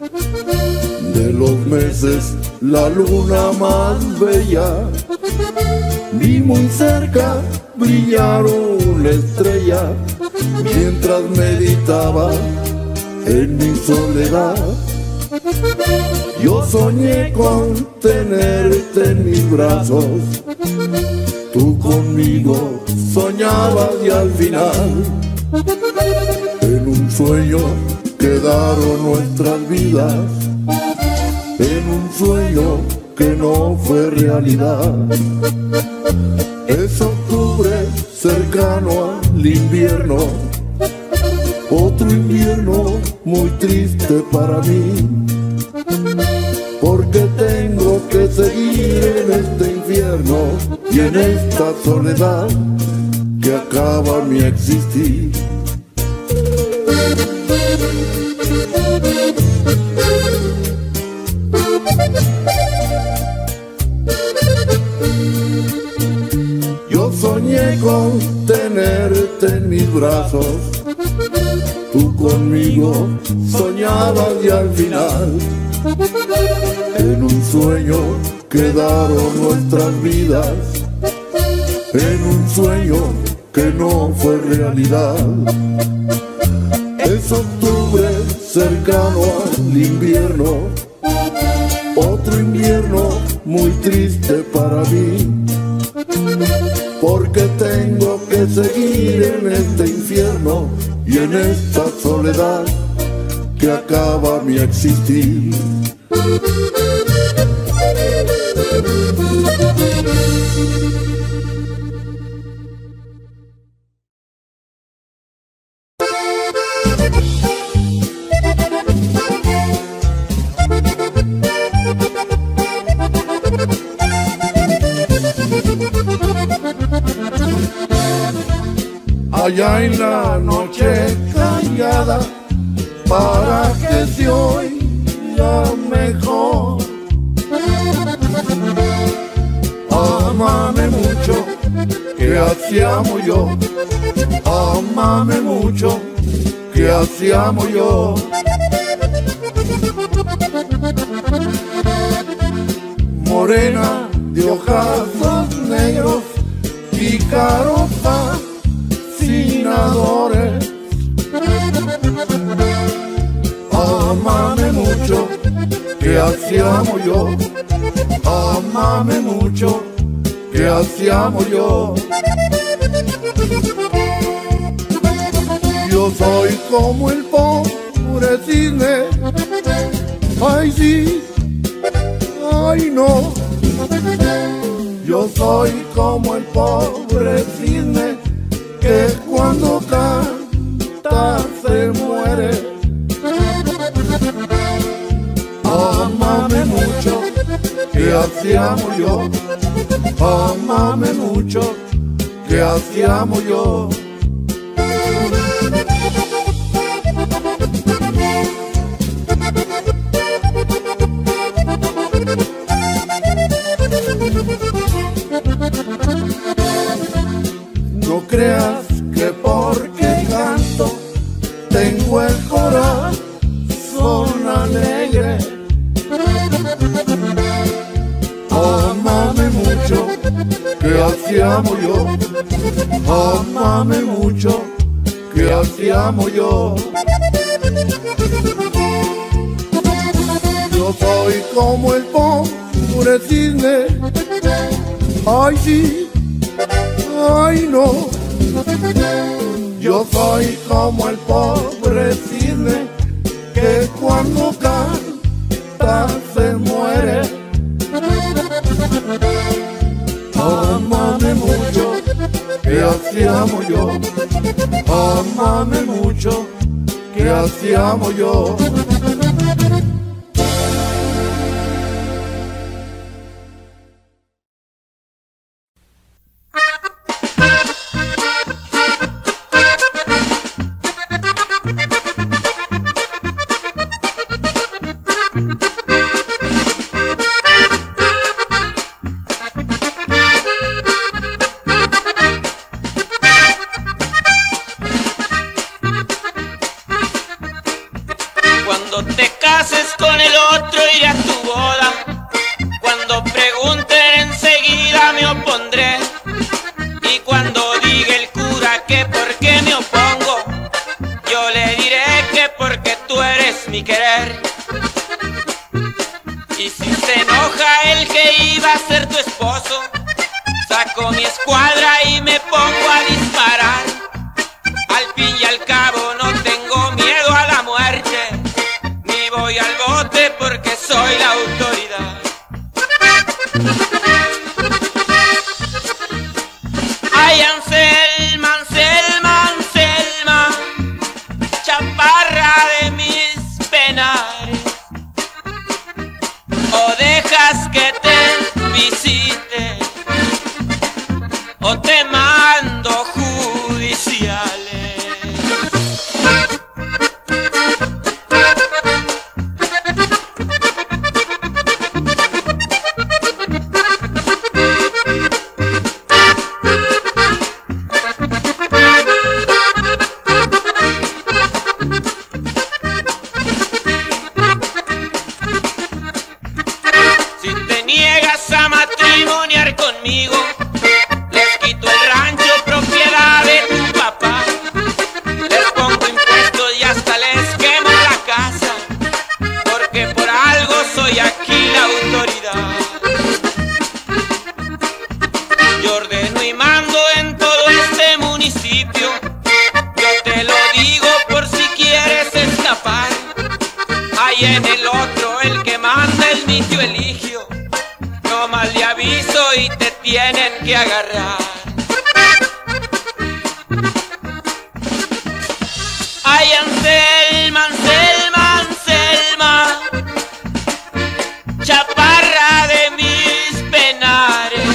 de los meses la luna más bella, vi muy cerca brillar una estrella, mientras meditaba en mi soledad. Yo soñé con tenerte en mis brazos, tú conmigo soñabas y al final, en un sueño quedaron nuestras vidas, en un sueño que no fue realidad. Es octubre cercano al invierno, otro invierno muy triste para mí, porque tengo que seguir en este infierno y en esta soledad que acaba mi existir. contigo soñaba y al final en un sueño quedaron nuestras vidas, en un sueño que no fue realidad. Es octubre cercano al invierno, otro invierno muy triste para mí, porque tengo que seguir en este infierno y en esta soledad que acaba mi existir. Allá en la noche callada, para que se oiga mejor, ámame mucho, que así amo yo. Ámame mucho, que así amo yo. Morena de ojazos negros, picarosa, fascinadores. Ámame mucho, que así amo yo. Ámame mucho, que así amo yo. Yo soy como el pobre cisne, ay sí, ay no. Yo soy como el pobre cisne que cuando canta se muere. Ámame mucho, que así amo yo. Ámame mucho, que así amo yo. No creas que porque canto tengo el corazón alegre. Ámame mucho, que así amo yo. Ámame mucho, que así amo yo. Yo soy como el pobre cisne, ay sí, ay no. Yo soy como el pobre cisne que cuando canta se muere. Ámame mucho, que así amo yo. Ámame mucho, que así amo yo. Cuando te cases con el otro iré a tu boda. Cuando pregunten enseguida me opondré. Y cuando diga el cura que por qué me opongo, yo le diré que porque tú eres mi querer. Y si se enoja el que iba a ser tu esposo, saco mi escuadra y me pongo a disparar. Al fin y al cabo no tengo miedo a la muerte, ni voy al bote porque soy la autoridad. Ay, Anselma, Anselma, Anselma, chaparra de mis penares, o dejas que te visite o te mando judiciales. viene el otro, el que manda el Indio Eligio. No más le aviso y te tienen que agarrar. Ay, Anselma, Anselma, Anselma, chaparra de mis penares,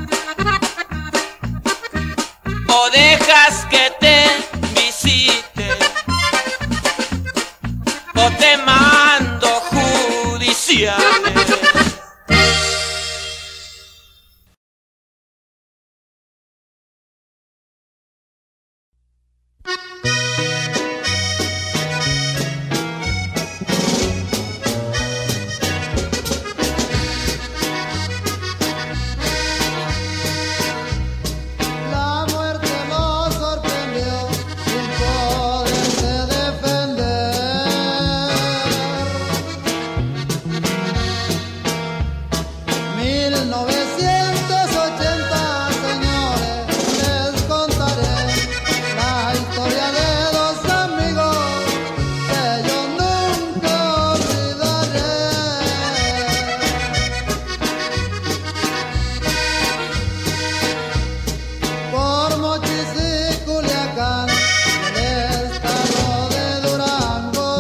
o dejas que te visite, o te mando judiciales. La muerte lo sorprendió sin poderse defender. 1980, señores, les contaré la historia de dos amigos que yo nunca olvidaré. Por Mochis y Culiacán, en el estado de Durango,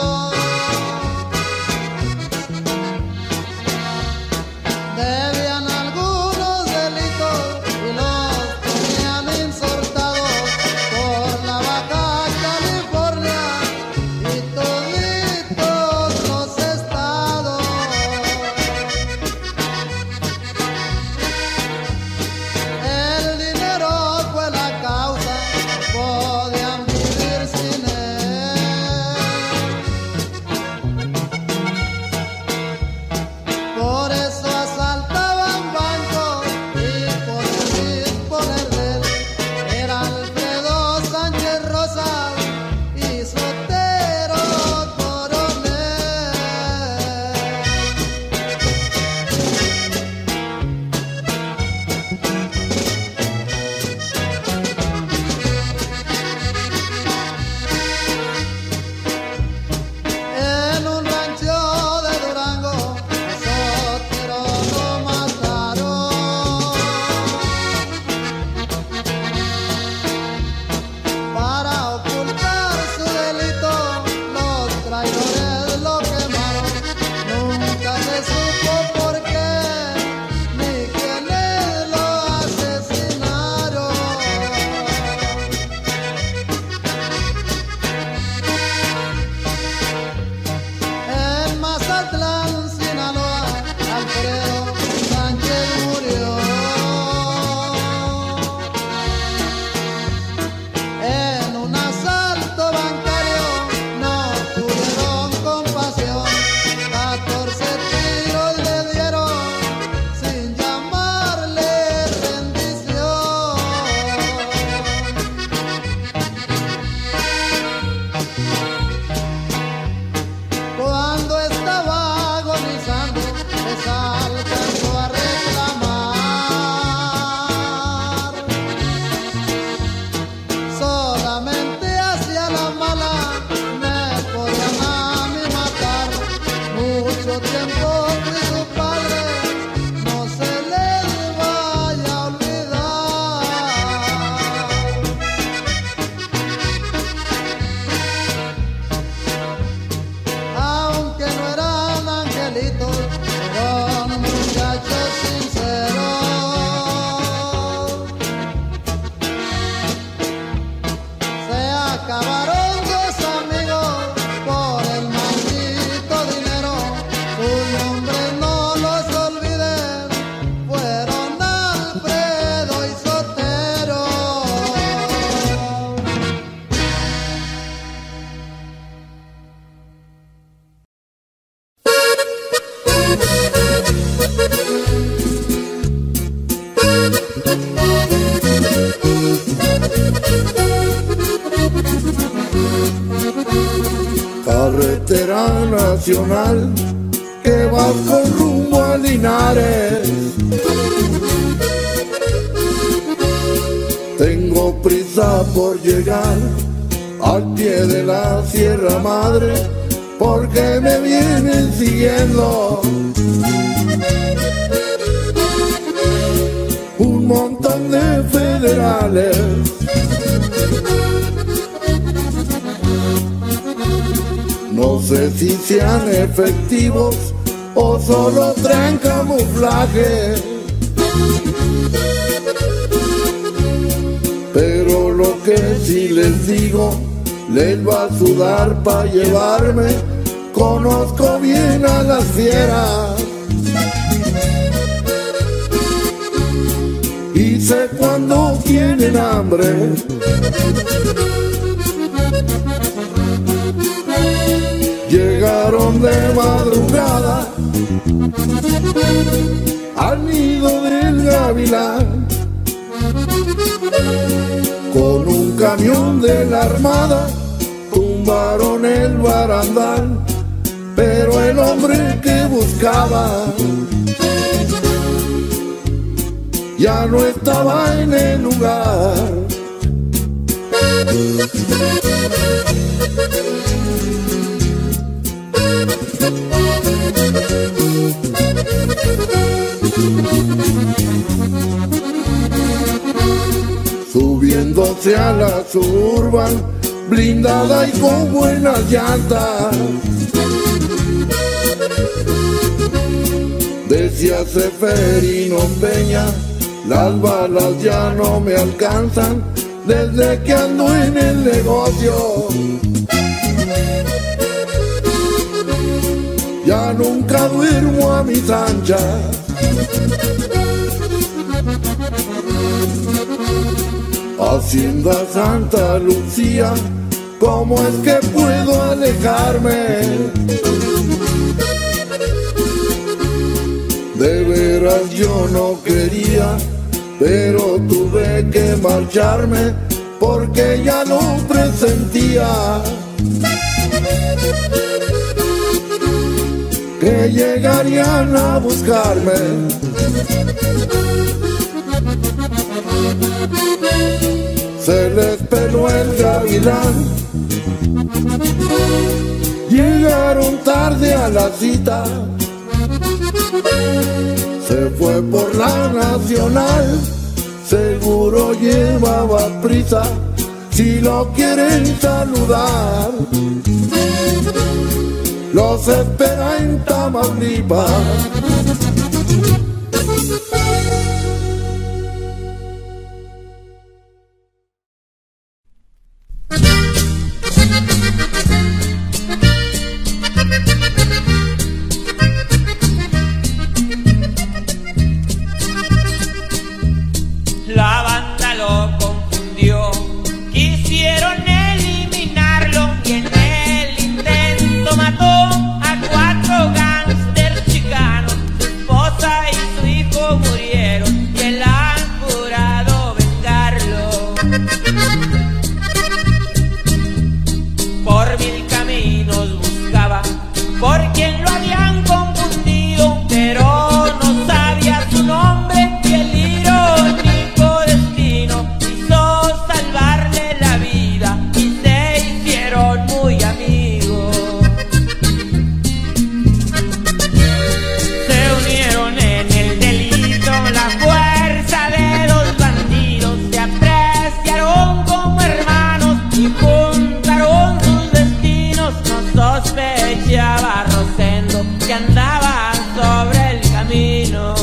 debían algunos delitos y los tenían insertados por la Baja California y toditos los estados. El dinero fue la causa, no podían vivir sin él. Por eso asaltaban bancos y por disponer de él era Alfredo Sánchez Rosas y Sotero Coronel. En un rancho de Durango, a Sotero lo mataron. Para ocultar su delito, los traidores lo quemaron. Nunca se supo por qué ni quiénes lo asesinaron. En Mazatlán, Sinaloa, Alfredo Sánchez murió. En un asalto bancario no tuvieron compasión, 14 tiros le dieron sin llamarle rendición. Cuando estaba agonizando, les alcanzó a reclamar. Solamente hacia la mala me podían a mí matar. Mucho tiempo fui su padre, no se les vaya a olvidar. Aunque no eran angelitos, eran muchachos sinceros. Se acabaron dos amigos por el maldito dinero. Sus nombres no los olviden, fueron Alfredo y Sotero. Carretera nacional que va con rumbo a Linares. Tengo prisa por llegar al pie de la Sierra Madre, porque me vienen siguiendo un montón de federales. No sé si sean efectivos o solo traen camuflaje, pero lo que sí les digo, les va a sudar pa' llevarme. Conozco bien a las fieras y sé cuando tienen hambre. Llegaron de madrugada al nido del gavilán con un camión de la Armada, tumbaron el barandal, pero el hombre que buscaba ya no estaba en el lugar. Subiéndose a la Suburban, blindada y con buenas llantas, decía Seferino Peña, las balas ya no me alcanzan desde que ando en el negocio. Ya nunca duermo a mis anchas. Hacienda Santa Lucía, ¿cómo es que puedo alejarme? De veras yo no quería, pero tuve que marcharme porque ya lo presentía, que llegarían a buscarme. Se les peló el gavilán, llegaron tarde a la cita, se fue por la Nacional, seguro llevaba prisa, si lo quieren saludar, los espera en Tamaulipas. La banda lo confundió, quisieron eliminarlo y en el intento mató a 4 gángsters chicanos. Su esposa y su hijo murieron y él ha jurado vengarlo. Por 1000 caminos buscaba por quien lo habían confundido, pero no sabía su nombre y el irónico destino quiso salvarle la vida y se hicieron muy amigos. Se unieron en el delito, la fuerza de 2 bandidos, se apreciaron como hermanos y juntaron sus destinos. No sospechaba Rosendo que andaba sobre el camino.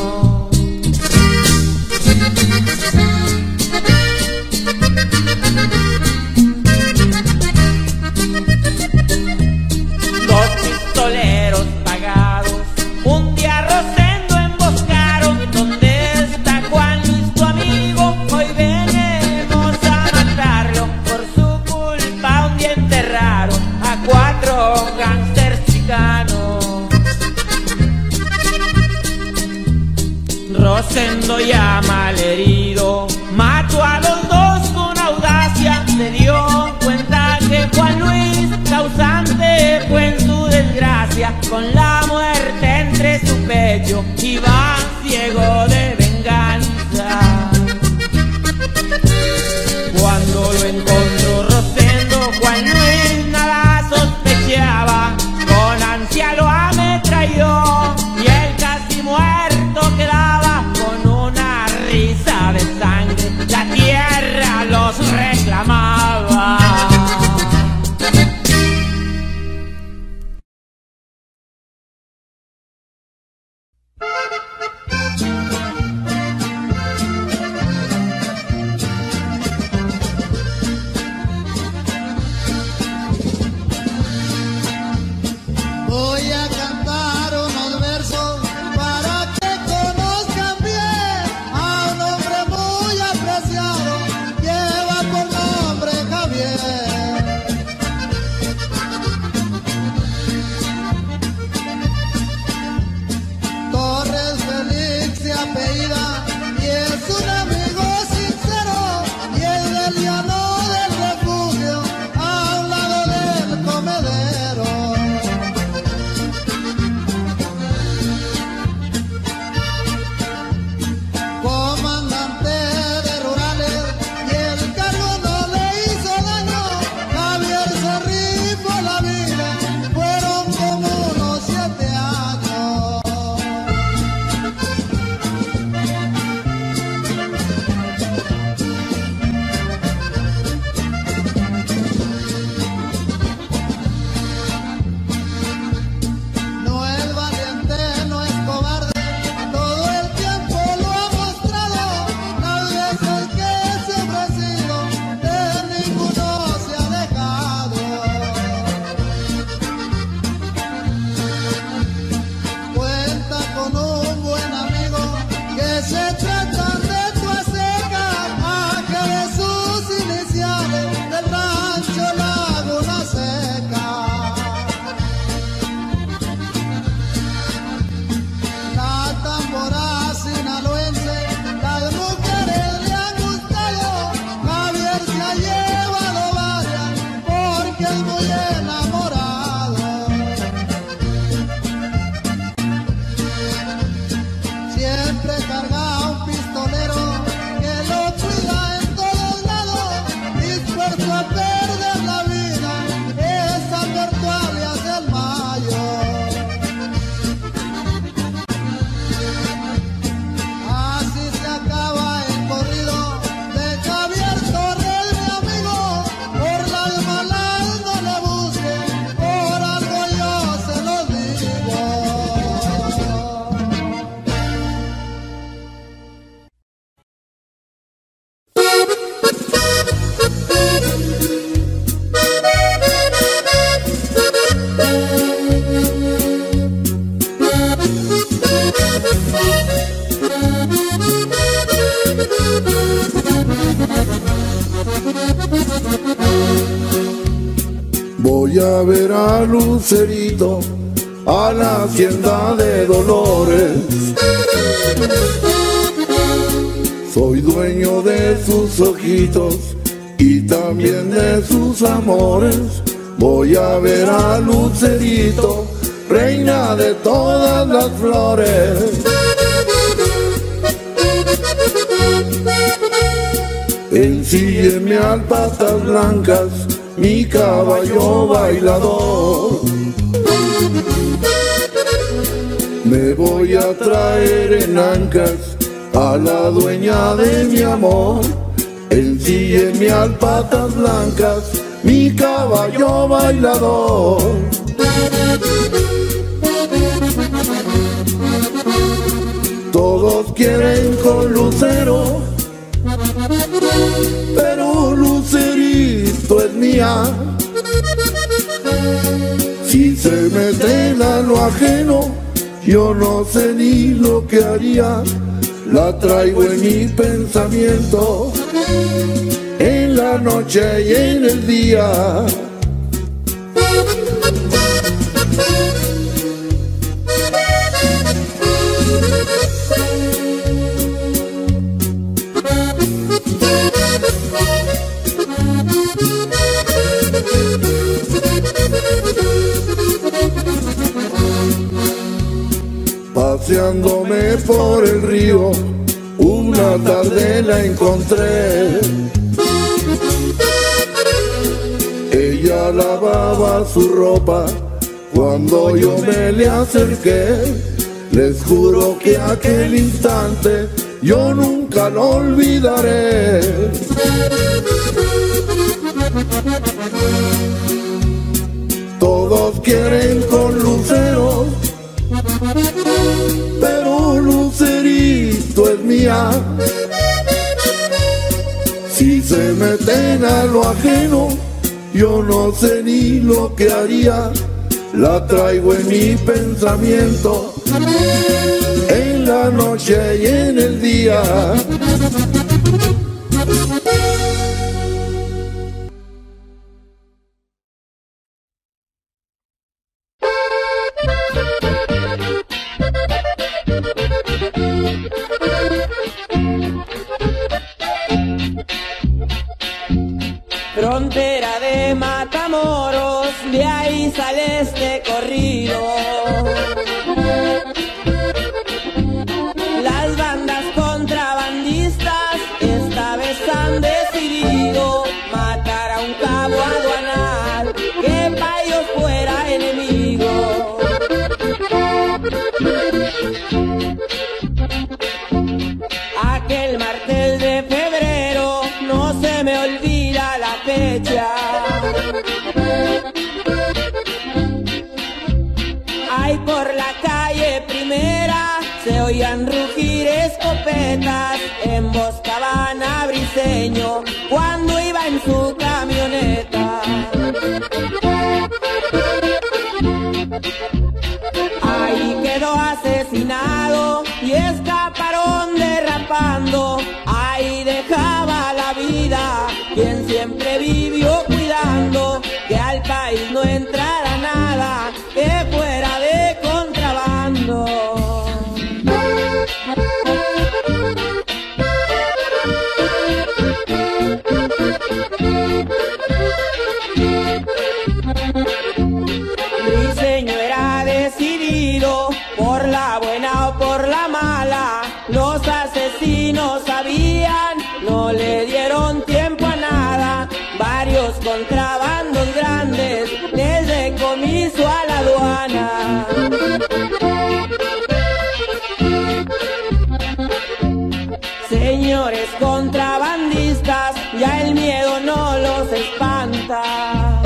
Dos pistoleros pagados, un día Rosendo emboscaron. ¿Dónde está Juan Luis, tu amigo? Hoy venimos a matarlo. Por su culpa un día enterraron a 4 gángsters chicanos. Rosendo ya malherido mató a los 2 con audacia. Se dio cuenta que Juan Luis causante fue en su desgracia. Con la muerte entre su pecho iba ciego de venganza. Cuando lo encontró Rosendo, Juan Luis nada sospechaba. Voy a ver a Lucerito a la hacienda de Dolores. Soy dueño de sus ojitos y también de sus amores. Voy a ver a Lucerito, reina de todas las flores. Ensílleme al patas blancas, mi caballo bailador. Me voy a traer en ancas a la dueña de mi amor. Ensílleme al patas blancas, mi caballo bailador. Todos quieren con Lucero, pero Lucerito es mía. Si se meten a lo ajeno, yo no sé ni lo que haría. La traigo en mi pensamiento, en la noche y en el día. Paseándome por el río, una tarde la encontré. Ella lavaba su ropa cuando yo me le acerqué. Les juro que aquel instante yo nunca lo olvidaré. Todos quieren con Lucero, pero Lucerito es mía. Si se meten a lo ajeno, yo no sé ni lo que haría. La traigo en mi pensamiento, en la noche y en el día. Frontera de Matamoros, de ahí sale este corrido. Las bandas contrabandistas esta vez han decidido matar a un cabo aduanal que pa' ellos fuera enemigo. Aquel martes de febrero no se me olvida la fecha. Ahí por la calle Primera se oían rugir escopetas, emboscaban a Briseño cuando iba en su camioneta. Ahí quedó asesinado y escaparon derrapando. Ahí dejaba la vida quien siempre vivió cuidando que al país no entrara nada que fuera de contrabando. Briseño era decidido, por la buena o por la mala, los asesinos sabían, no le dieron tiempo a nada. Varios contrabandos grandes les decomiso a la aduana. Señores contrabandistas, ya el miedo no los espanta.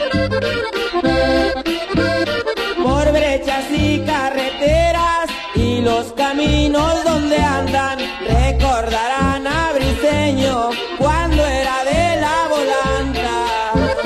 Por brechas y carreteras y los caminos donde andan, recordarán a Briseño cuando era de la volanta.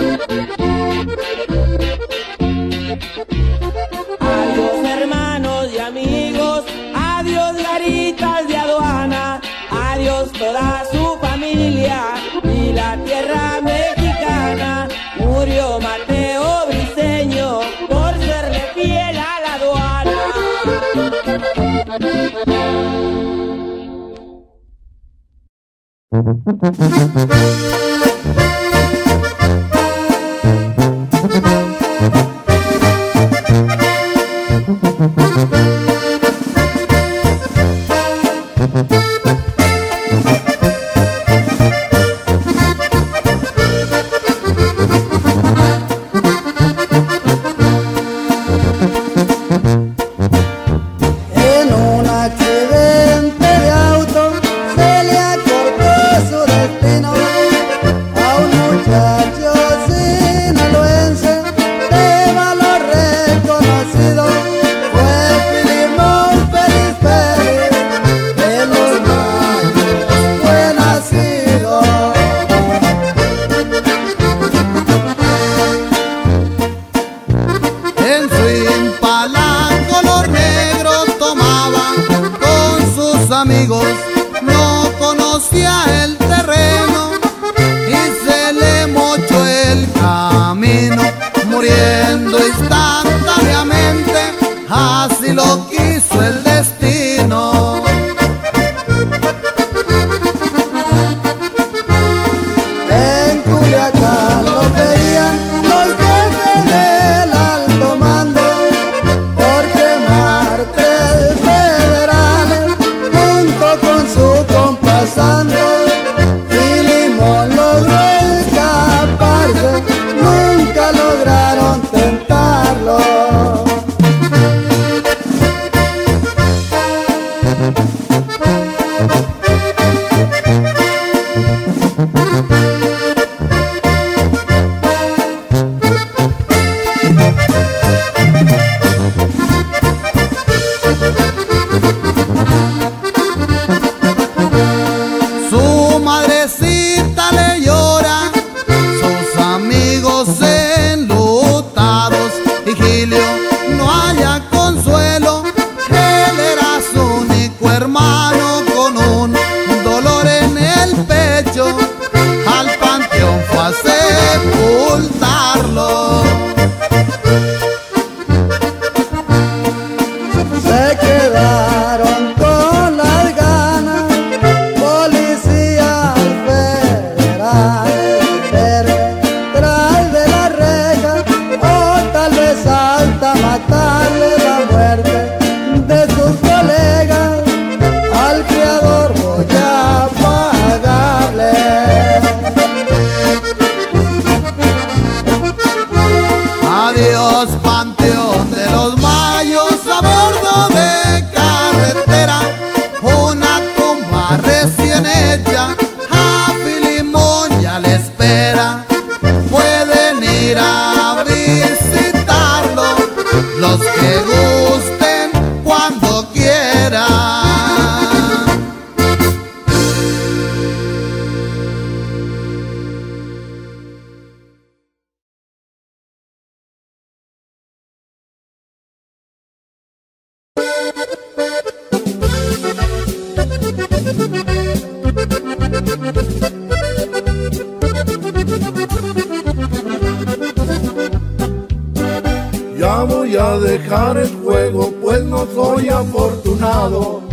Ya voy a dejar el juego, pues no soy afortunado.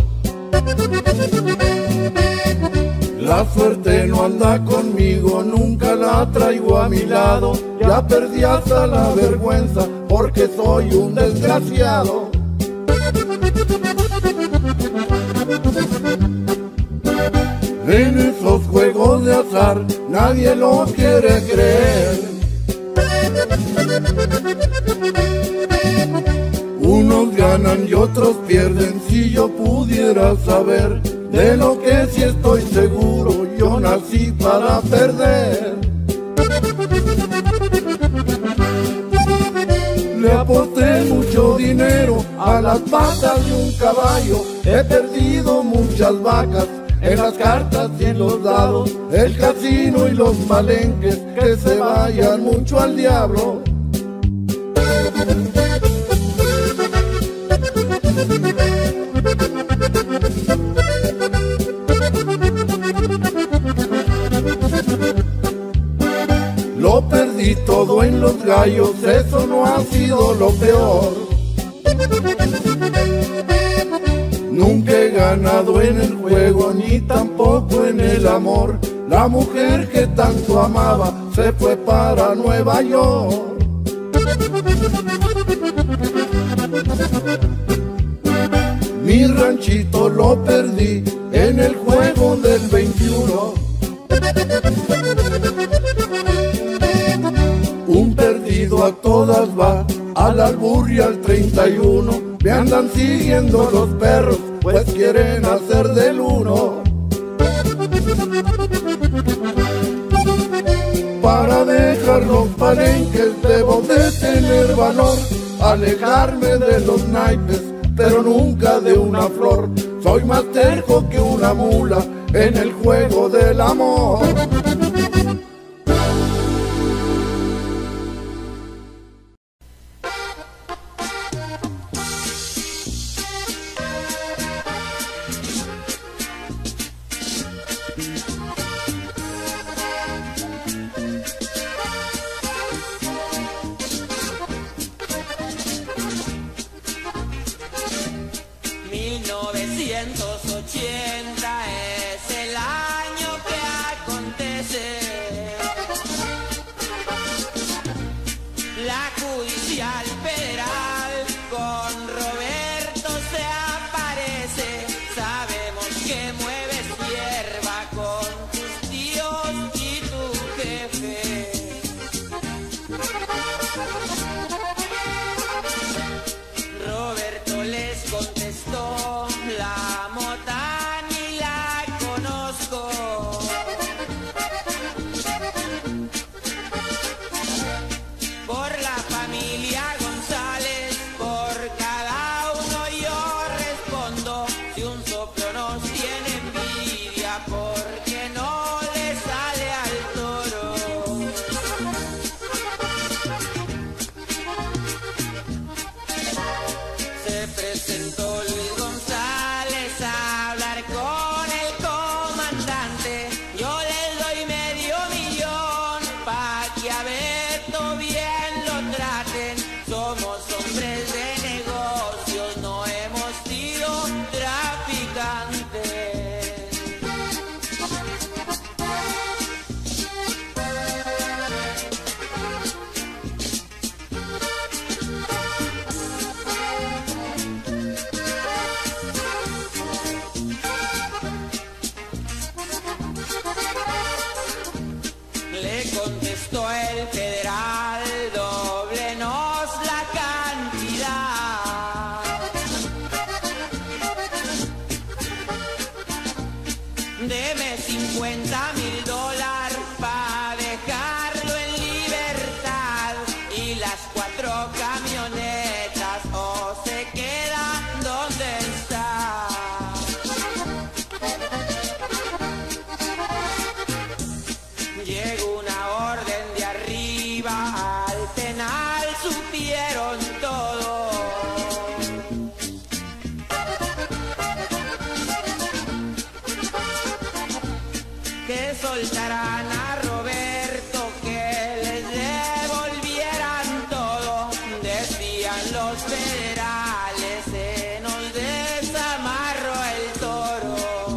La suerte no anda conmigo, nunca la traigo a mi lado. Ya perdí hasta la vergüenza, porque soy un desgraciado. En esos juegos de azar nadie lo quiere creer. Unos ganan y otros pierden. Si yo pudiera saber de lo que sí estoy seguro, yo nací para perder. Le aposté mucho dinero a las patas de un caballo. He perdido muchas vacas en las cartas y en los dados, el casino y los palenques, que se vayan mucho al diablo. Lo perdí todo en los gallos, eso no ha sido lo peor. ganado en el juego, ni tampoco en el amor. La mujer que tanto amaba se fue para Nueva York. Mi ranchito lo perdí en el juego del 21. Un perdido a todas va, al albur y al 31. Me andan siguiendo los perros, pues quieren hacer del uno. Para dejar los palenques debo de tener valor, alejarme de los naipes, pero nunca de una flor. Soy más terco que una mula en el juego del amor. Es el año que acontece. La judicial federal con Roberto se aparece. Sabemos que mueves hierba con tus tíos y tu jefe. Roberto les contestó: la mota ni la conozco. Por la familia González, por cada uno yo respondo. Si un soplo nos tiene envidia, porque no le sale al toro. Se presentó Luis González a hablar con el comandante. Yo les doy $500,000 pa' que a Beto bien lo traten. Somos hombres de negocios, no hemos sido traficantes. Le contestó el federal: doblenos la cantidad. Deme $50,000 pa' dejarlo en libertad. Y las 4 camionetas o se quedan donde está. Llegó una orden de arriba, al penal supieron todo. Que soltarán a Roberto, que les devolvieran todo. Decían los federales: se nos desamarró el toro.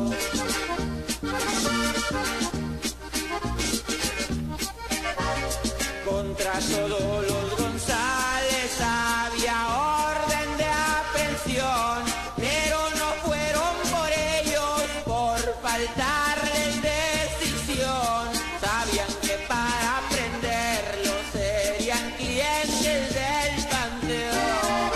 Contra todos los González había orden de aprehensión, pero no fueron por ellos, por faltarles decisión. Sabían que para prenderlos serían clientes del panteón.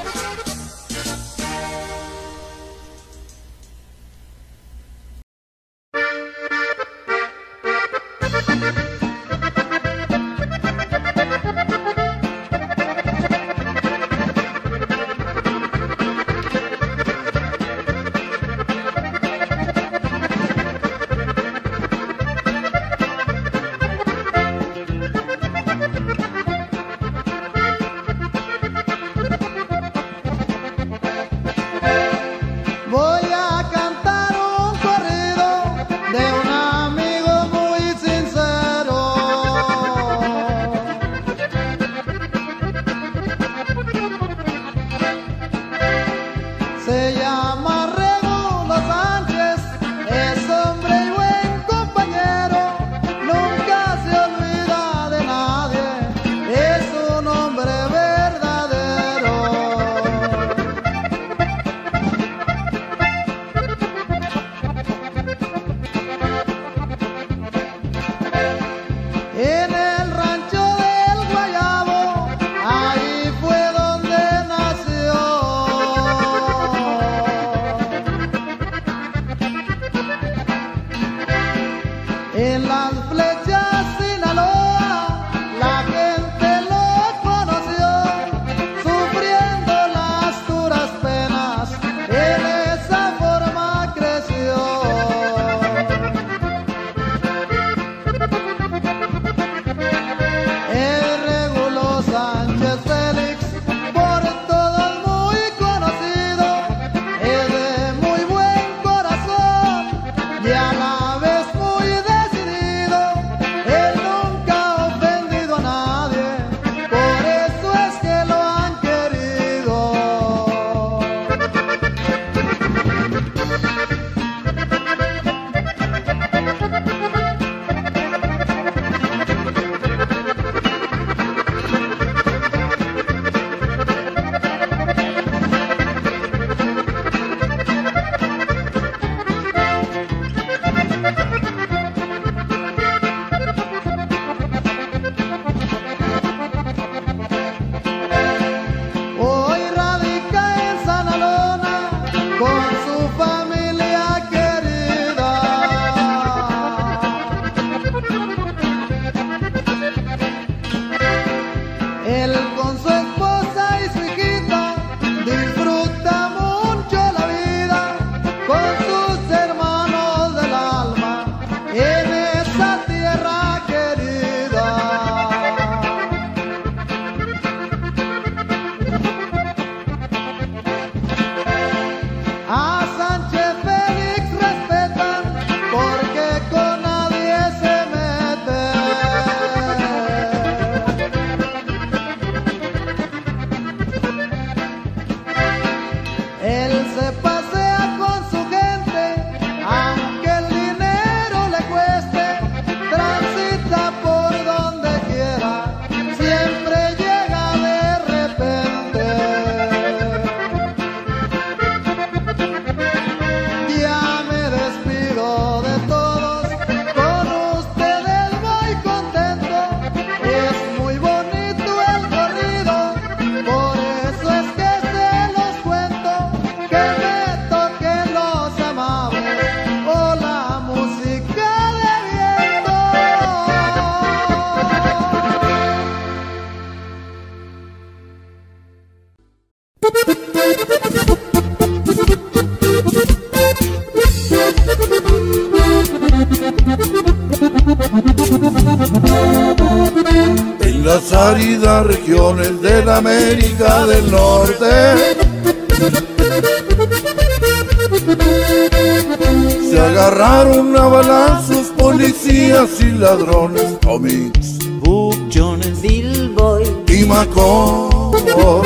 Voy a cantar un corrido de un amigo muy sincero. Se llama Regulo Él se pasea con su gente, aunque el dinero le cueste, transita por donde quiera, siempre llega de repente. Ya me despido de todos, con ustedes voy contento, es muy bonito el corrido, por eso es que se los cuento, que me toquen los amables o la música de viento. En las áridas regiones de la América del Norte se agarraron a balazos policías y ladrones, Tomix, Buck Jones, Billboy, y McCoy.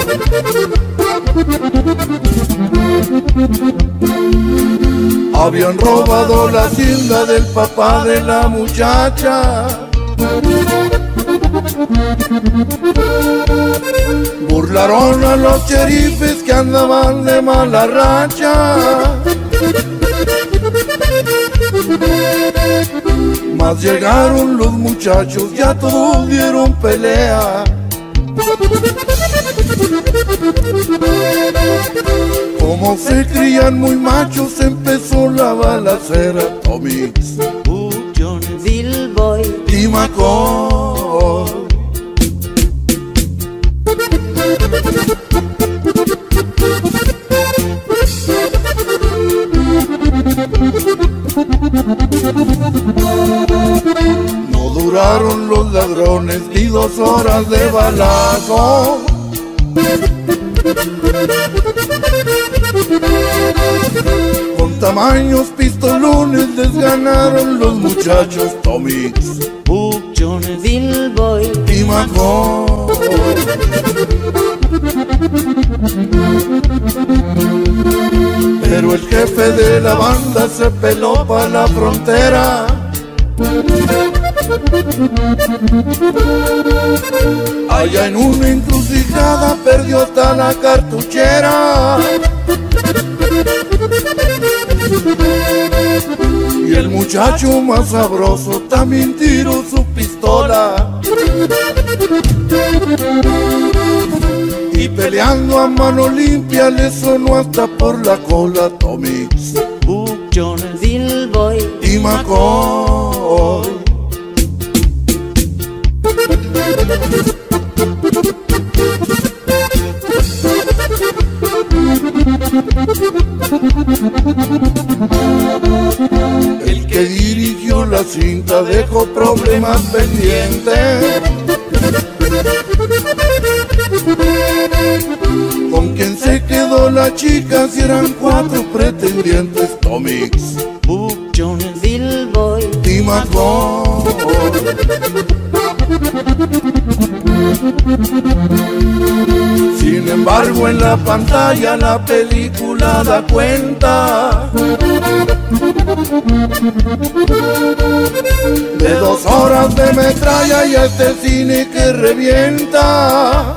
Habían robado la hacienda del papá de la muchacha, burlaron a los sheriffes que andaban de mala racha, mas llegaron los muchachos, ya todos dieron pelea. Como se crían muy machos, empezó la balacera, Tomix, Buck Jones, Billboy, y McCoy. No duraron los ladrones ni 2 horas de balazo, con tamaños pistolones desganaron los muchachos, Tomix, Buck Jones, Billboy, y McCoy. Pero el jefe de la banda se peló pa' la frontera, allá en una encrucijada perdió hasta la cartuchera, y el muchacho más sabroso también tiró su pistola, y peleando a mano limpia le sonó hasta por la cola, Tomix, Buck Jones, Billboy, y McCoy. El que dirigió la cinta dejó problemas pendientes, con quien se quedó la chica si eran 4 pretendientes, Tomix, Buck Jones, Billboy, y McCoy. Sin embargo en la pantalla la película da cuenta de 2 horas de metralla y este cine que revienta.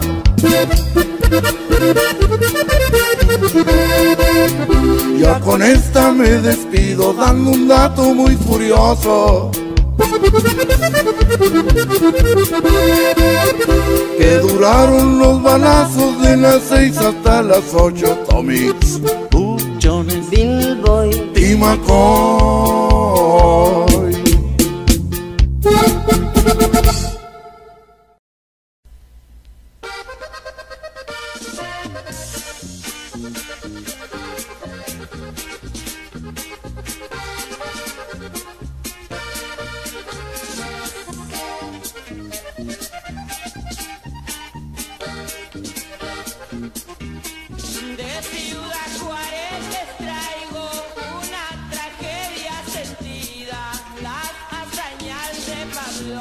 Ya con esta me despido dando un dato muy curioso, que duraron los balazos de las 6 hasta las 8, Tomix, Buck Jones, Billboy, y McCoy. De Ciudad Juárez les traigo una tragedia sentida, las hazañas de Pablo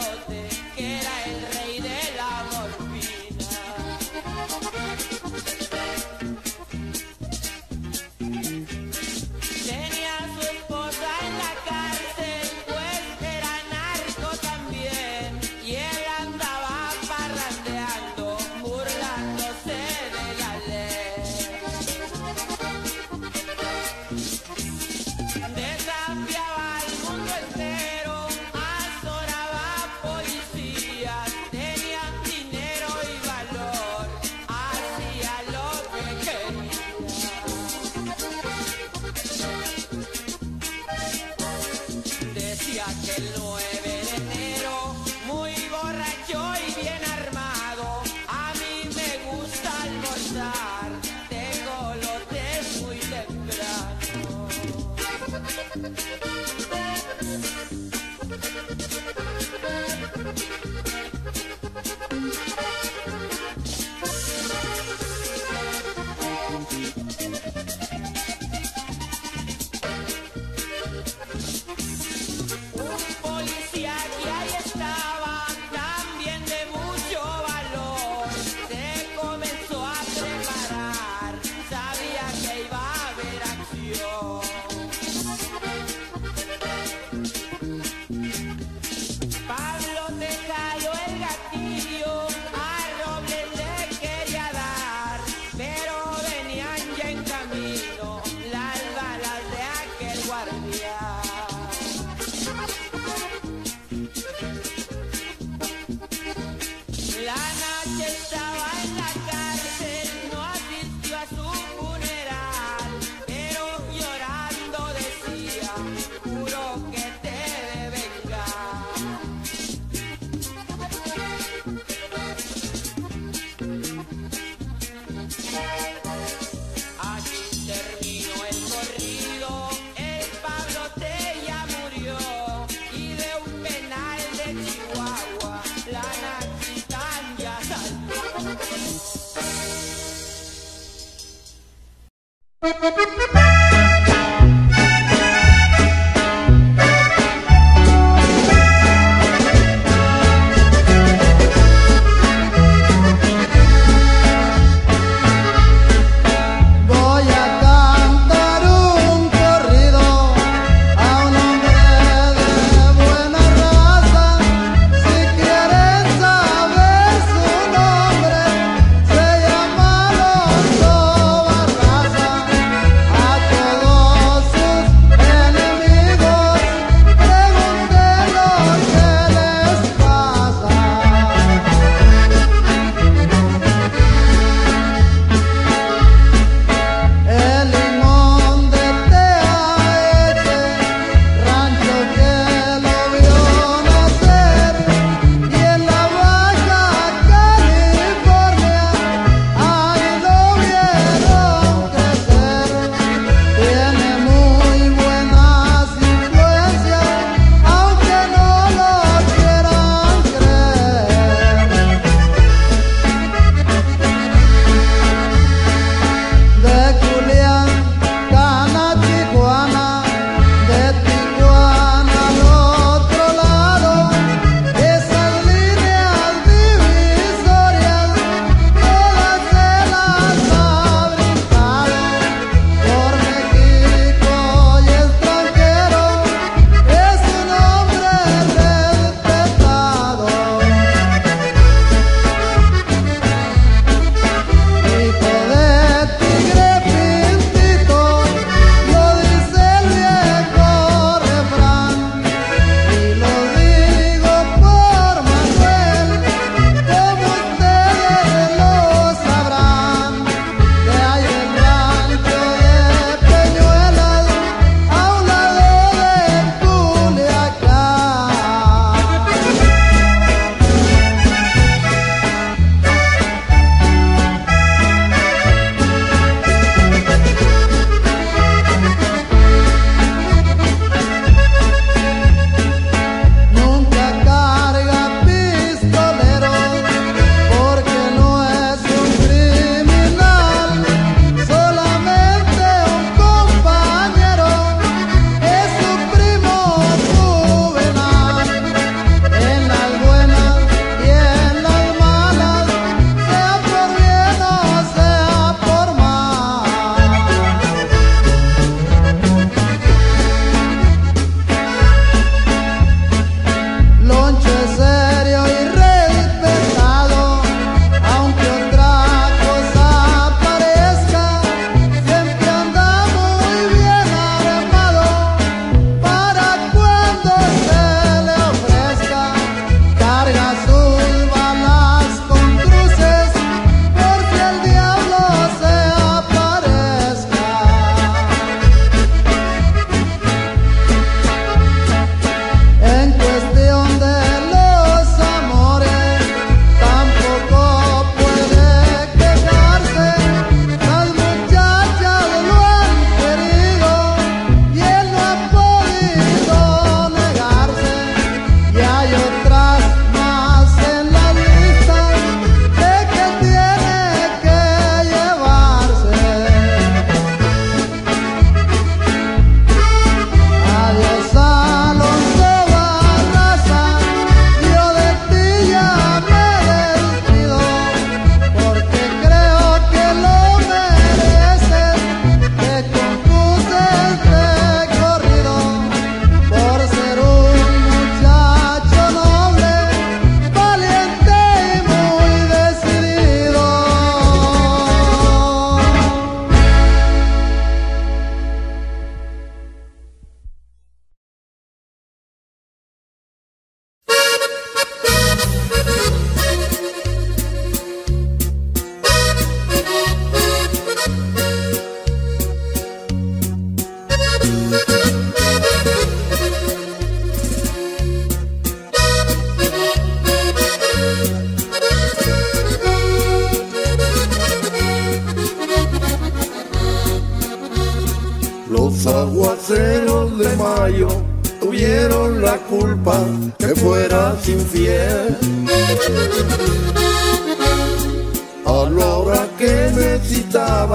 Los aguaceros de mayo tuvieron la culpa que fueras infiel. A la hora que necesitabas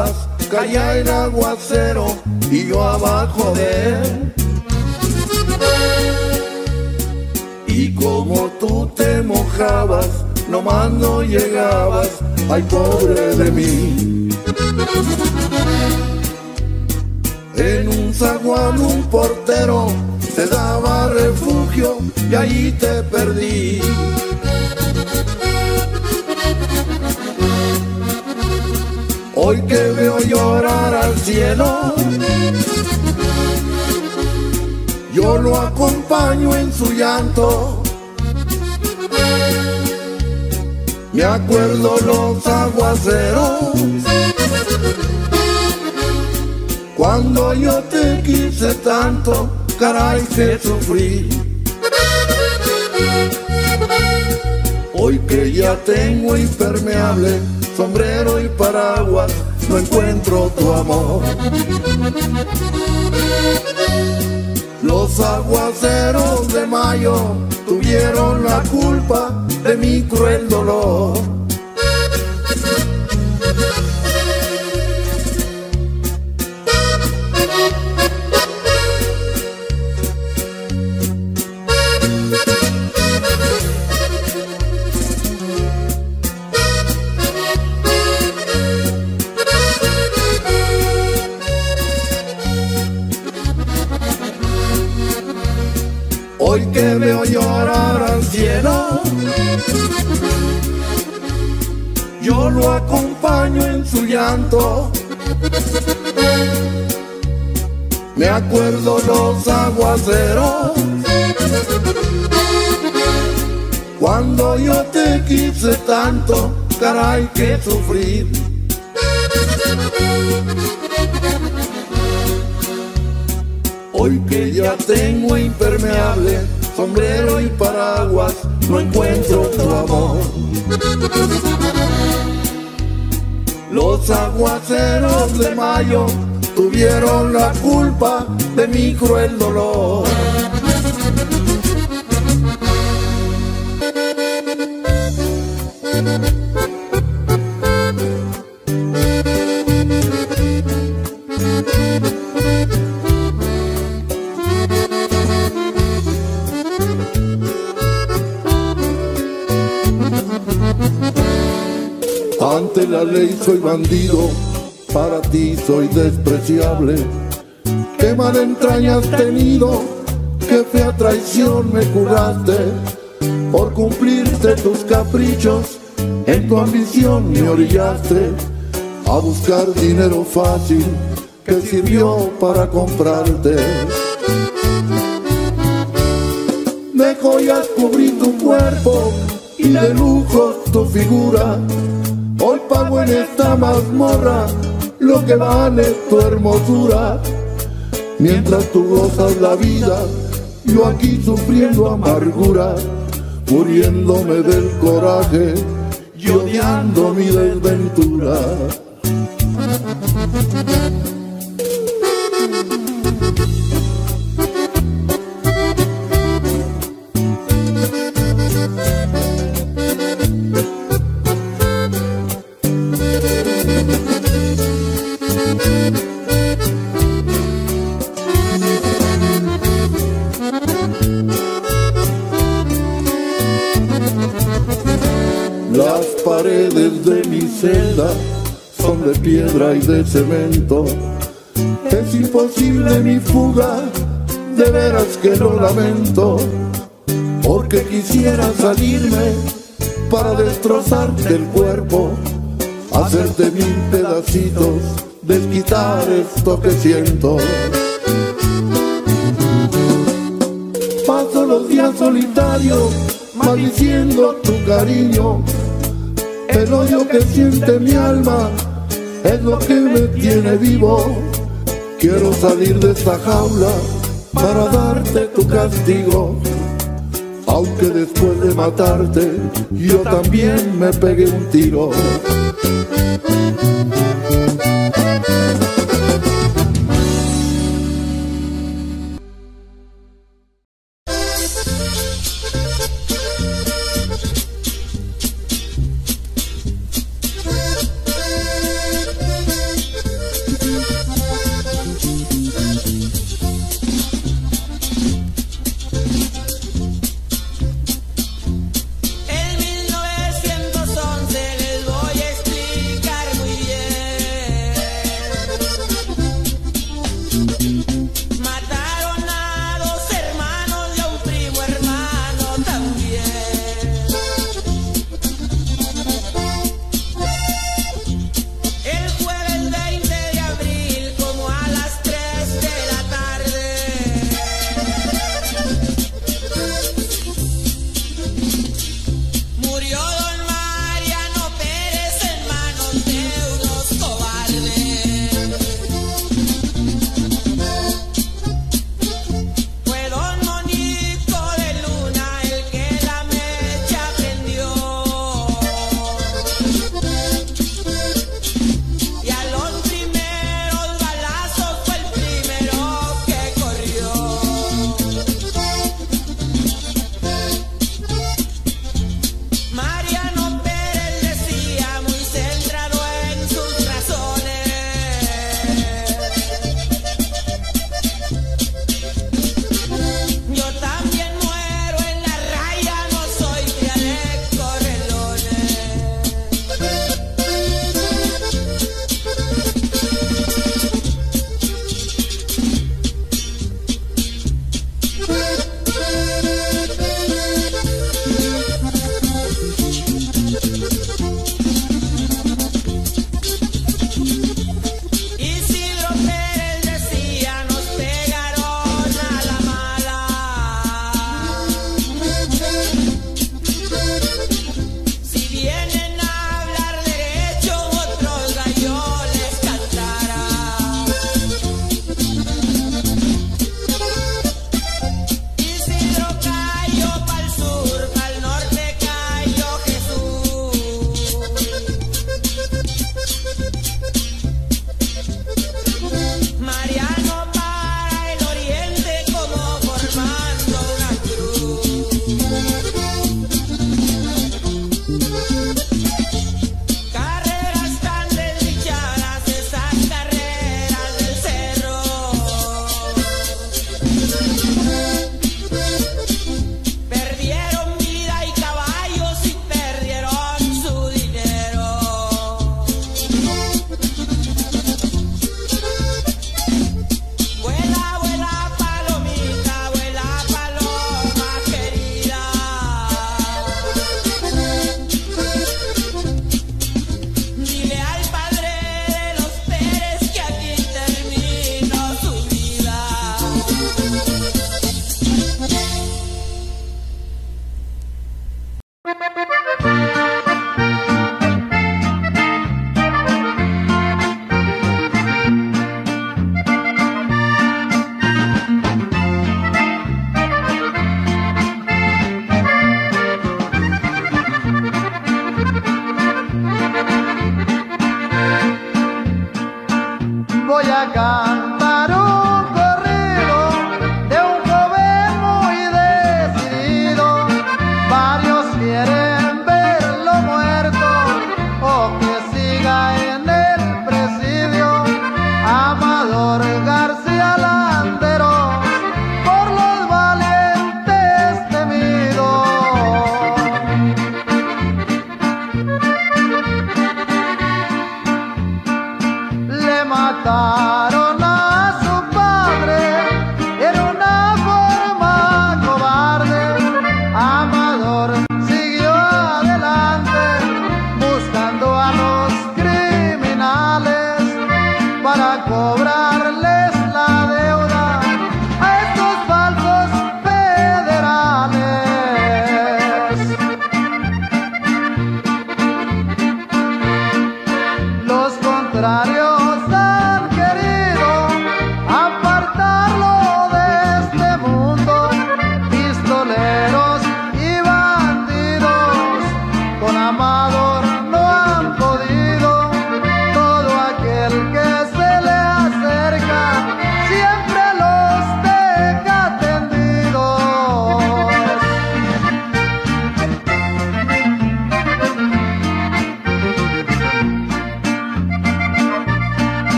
caía el aguacero y yo abajo de él. Y como tú te mojabas, nomás no llegabas, ay pobre de mí. En un zaguán un portero te daba refugio y ahí te perdí. Hoy que veo llorar al cielo, yo lo acompaño en su llanto. Me acuerdo los aguaceros, cuando yo te quise tanto, caray que sufrí. Hoy que ya tengo impermeable, sombrero y paraguas, no encuentro tu amor. Los aguaceros de mayo tuvieron la culpa de mi cruel dolor. Hoy que veo llorar al cielo, yo lo acompaño en su llanto. Me acuerdo los aguaceros, cuando yo te quise tanto, caray que sufrí. Hoy que ya tengo impermeable, sombrero y paraguas, no encuentro tu amor. Los aguaceros de mayo tuvieron la culpa de mi cruel dolor. Ante la ley soy bandido, para ti soy despreciable. Qué mala entraña has tenido, qué fea traición me juraste. Por cumplirte tus caprichos, en tu ambición me orillaste a buscar dinero fácil que sirvió para comprarte. De joyas cubrí tu cuerpo y de lujos tu figura. Hoy pago en esta mazmorra lo que vale tu hermosura. Mientras tú gozas la vida, yo aquí sufriendo amargura, muriéndome del coraje y odiando mi desventura. Las paredes de mi celda son de piedra y de cemento. Es imposible mi fuga, de veras que lo lamento, porque quisiera salirme para destrozarte el cuerpo, hacerte mil pedacitos, desquitar esto que siento. Paso los días solitarios, maldiciendo tu cariño. El odio que siente mi alma es lo que me tiene vivo. Quiero salir de esta jaula para darte tu castigo, aunque después de matarte yo también me pegué un tiro. Mataron a 2 hermanos y a un primo hermano también. El jueves 20 de abril, como a las 3 de la tarde, murió don Mariano Pérez en manos de unos cobardes. Fue don Monico de Luna el que la mecha prendió, y a los primeros balazos fue el primero que corrió. Mariano Pérez decía, muy centrado en sus razones: yo también muero en la raya, no soy cría de correlones. Isidro Pérez decía, nos pegaron a la mala. Si vienen a hablar derecho, otros gallos les cantarán. Isidro cayó pa'l sur, pa'l norte cayó Jesús. Mariano para el oriente como formando una cruz. Carreras tan desdichadas, esas carreras del cerro. Perdieron vida y caballos y perdieron su dinero. Vuela, vuela palomita, vuela paloma querida. Dile al padre de los Pérez que aquí terminó su vida. Voy a cantar un corrido de un joven muy decidido. Varios quieren verlo muerto o que siga en el presidio. Amador García Landeros, por los valientes temido. Le mataron a su padre en una forma cobarde. Amador siguió adelante buscando a los criminales para cobrarles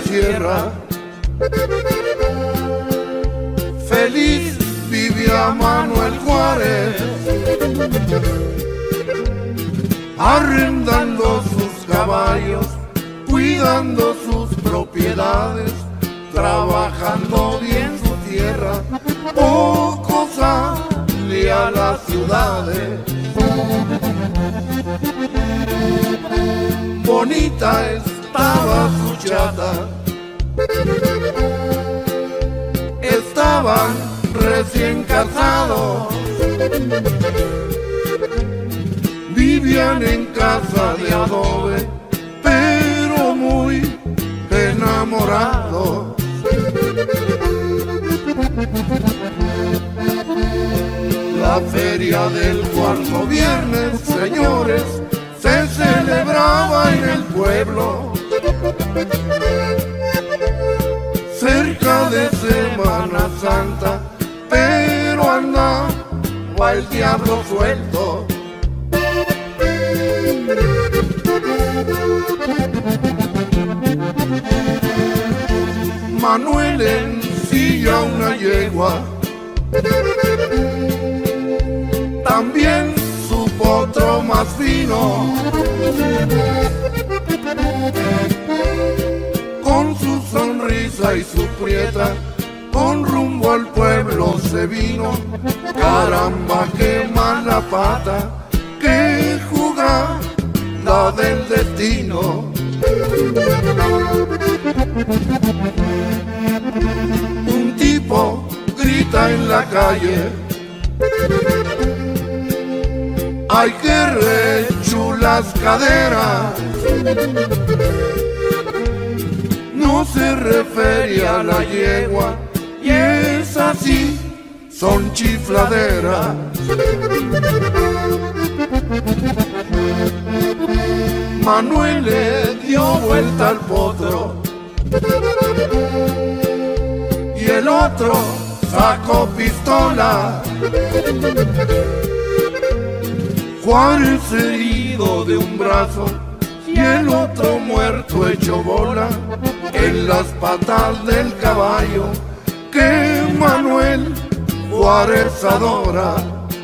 sierra. Feliz vivía Manuel Juárez, arrendando sus caballos, cuidando sus propiedades, trabajando bien su tierra, poco salía a las ciudades. Bonita estaba su chata, estaban recién casados, vivían en casa de adobe, pero muy enamorados. La feria del cuarto viernes, señores, se celebraba en el pueblo. Cerca de Semana Santa, pero andaba el diablo suelto. Manuel ensilla una yegua, también su potro más fino, con su sonrisa y su prieta, con rumbo al pueblo se vino. Caramba, qué mala pata, qué jugada del destino. Un tipo grita en la calle: ¡ay, qué rechulas caderas! No se refería a la yegua, y es así, son chifladeras. Manuel le dio vuelta al potro y el otro sacó pistola. Juárez herido de un brazo y el otro muerto hecho bola en las patas del caballo que Manuel Juárez adora.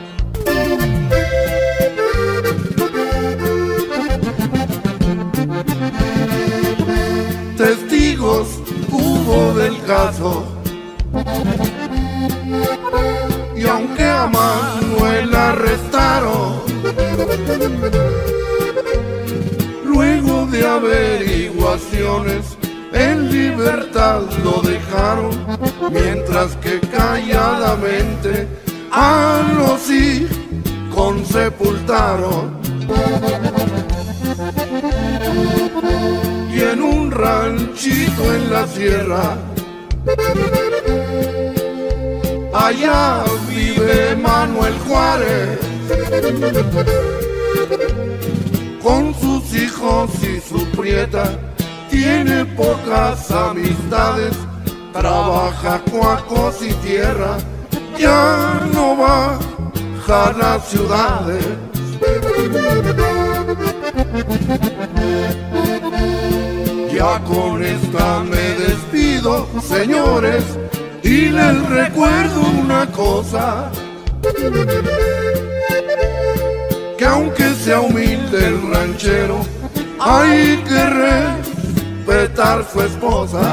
Testigos hubo del caso, y aunque a Manuel arrestaron, luego de averiguaciones en libertad lo dejaron, mientras que calladamente a los hijos sepultaron. Y en un ranchito en la sierra, allá vive Manuel Juárez, con sus hijos y su prieta. Tiene pocas amistades, trabaja cuacos y tierra, ya no baja a las ciudades. Ya con esta me despido, señores, y les recuerdo una cosa, que aunque sea humilde el ranchero, hay que respetar su esposa.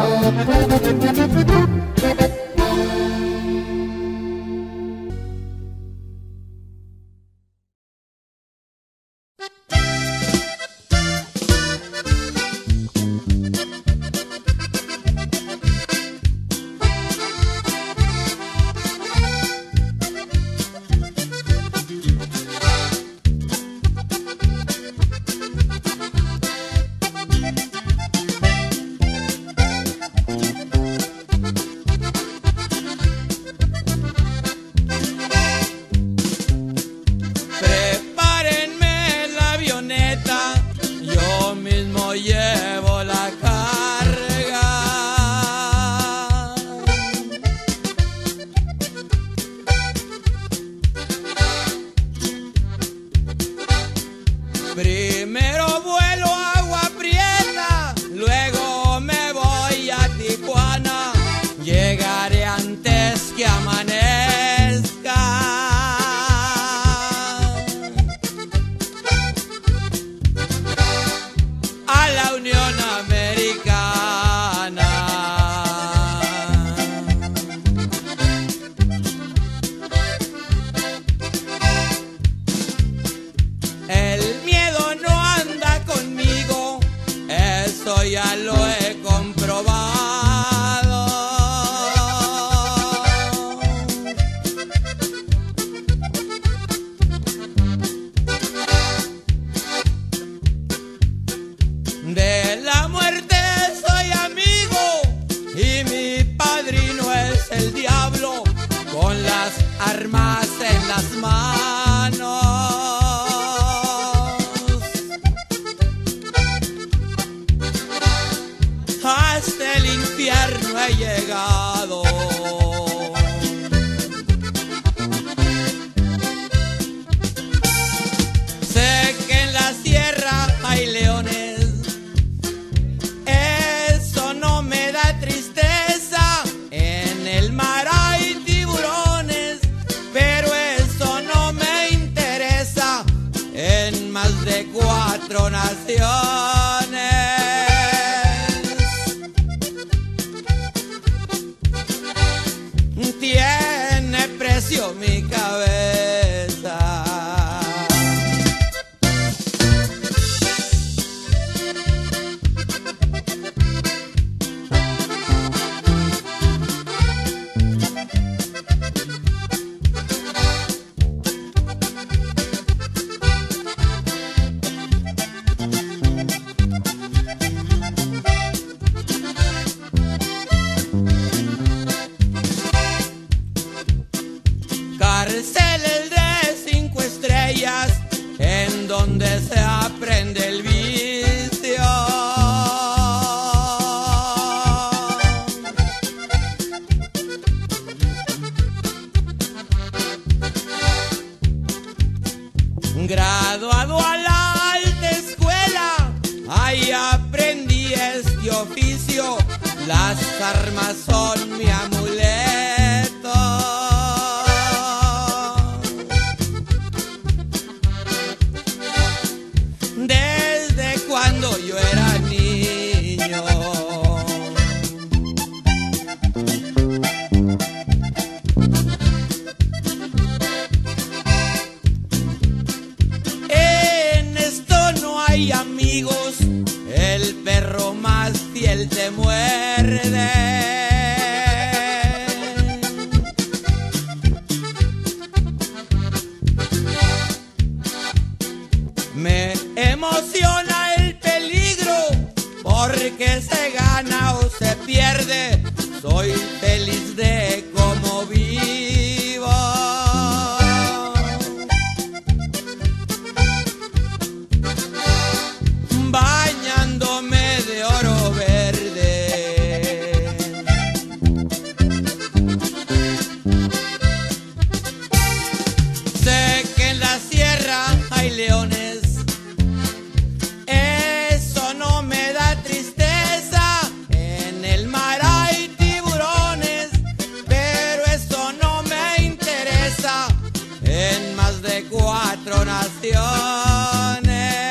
Primero vuelo agua prieta, luego me voy ya lo he comprobado. De la muerte soy amigo y mi padrino es el diablo, con las armas en las manos. Hasta el infierno he llegado. Sé que en la sierra hay leones, eso no me da tristeza. En el mar hay tiburones, pero eso no me interesa. En más de 4 naciones tiene precio mi cabeza. Cárceles de 5 estrellas en donde se aprende el vicio. Graduado a la alta escuela, ahí aprendí este oficio. Las armas son mi amuleto. Desde cuando yo era niño, en esto no hay amigos, el perro más fiel te muerde. Me emociona el peligro, porque se gana o se pierde. Soy feliz de cómo vivo. Bañándome de oro verde. Sé que en la sierra hay leones, eso no me da tristeza. En el mar hay tiburones, pero eso no me interesa. En más de 4 naciones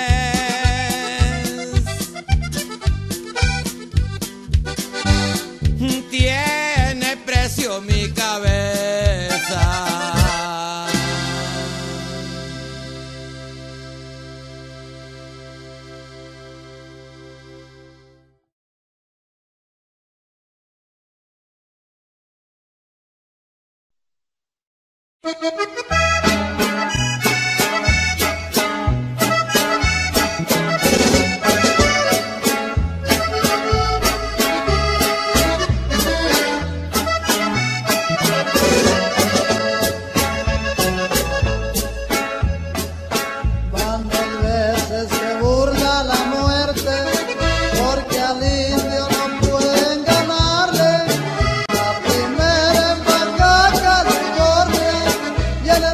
tiene precio mi cabeza. Van 2 veces que burla la muerte, porque al indio no pueden ganarle. La primera en Baja California y en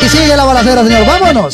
Y sigue la balacera, señor. ¡Vámonos!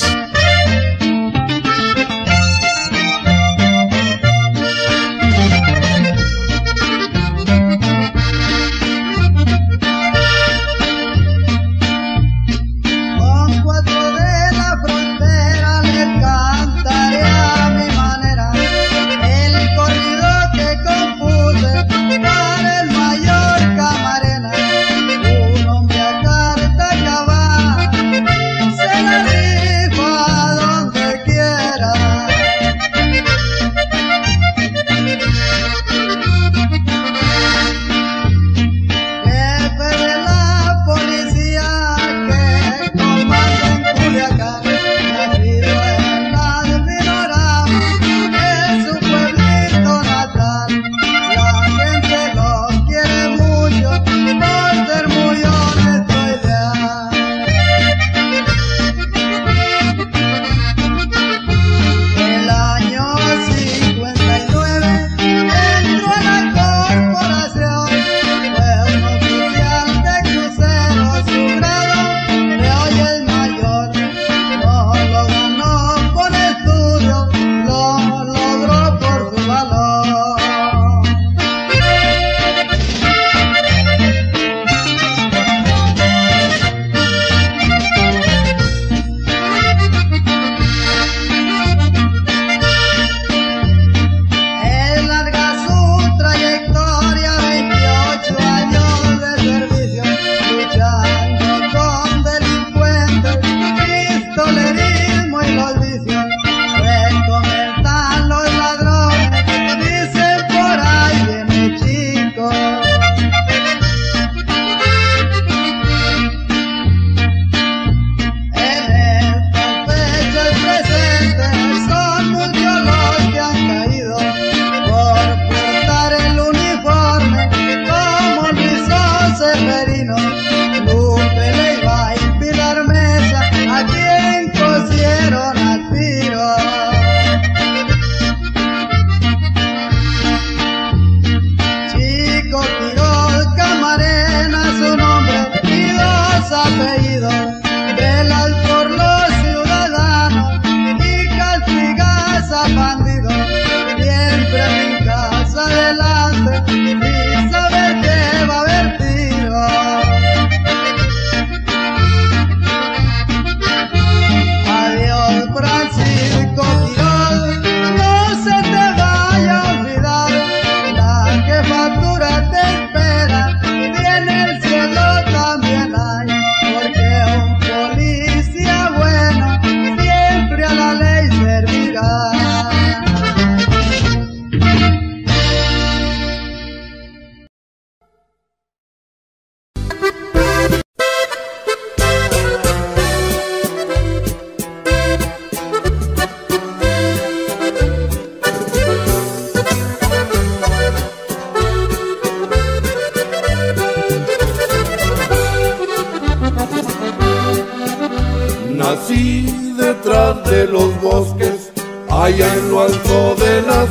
Nací detrás de los bosques, allá en lo alto de la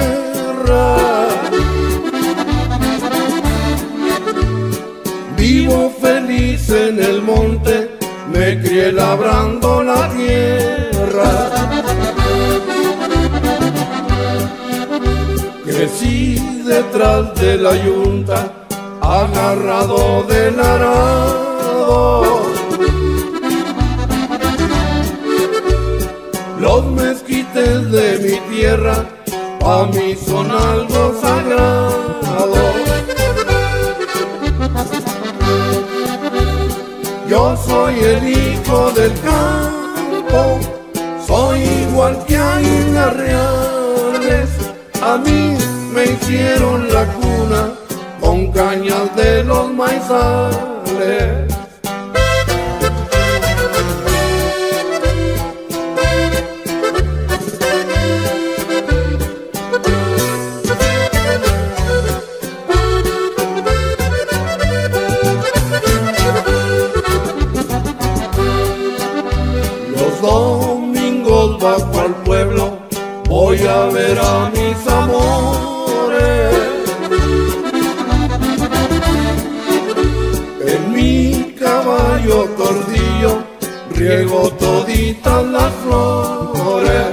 sierra. Vivo feliz en el monte, me crié labrando la tierra. Crecí detrás de la yunta, agarrado del arado. Los mezquites de mi tierra pa' mí son algo sagrado. Yo soy el hijo del campo, soy igual que águilas reales. A mí me hicieron la cuna con cañas de los maizales. Domingos bajo al pueblo, voy a ver a mis amores. En mi caballo tordillo, riego toditas las flores.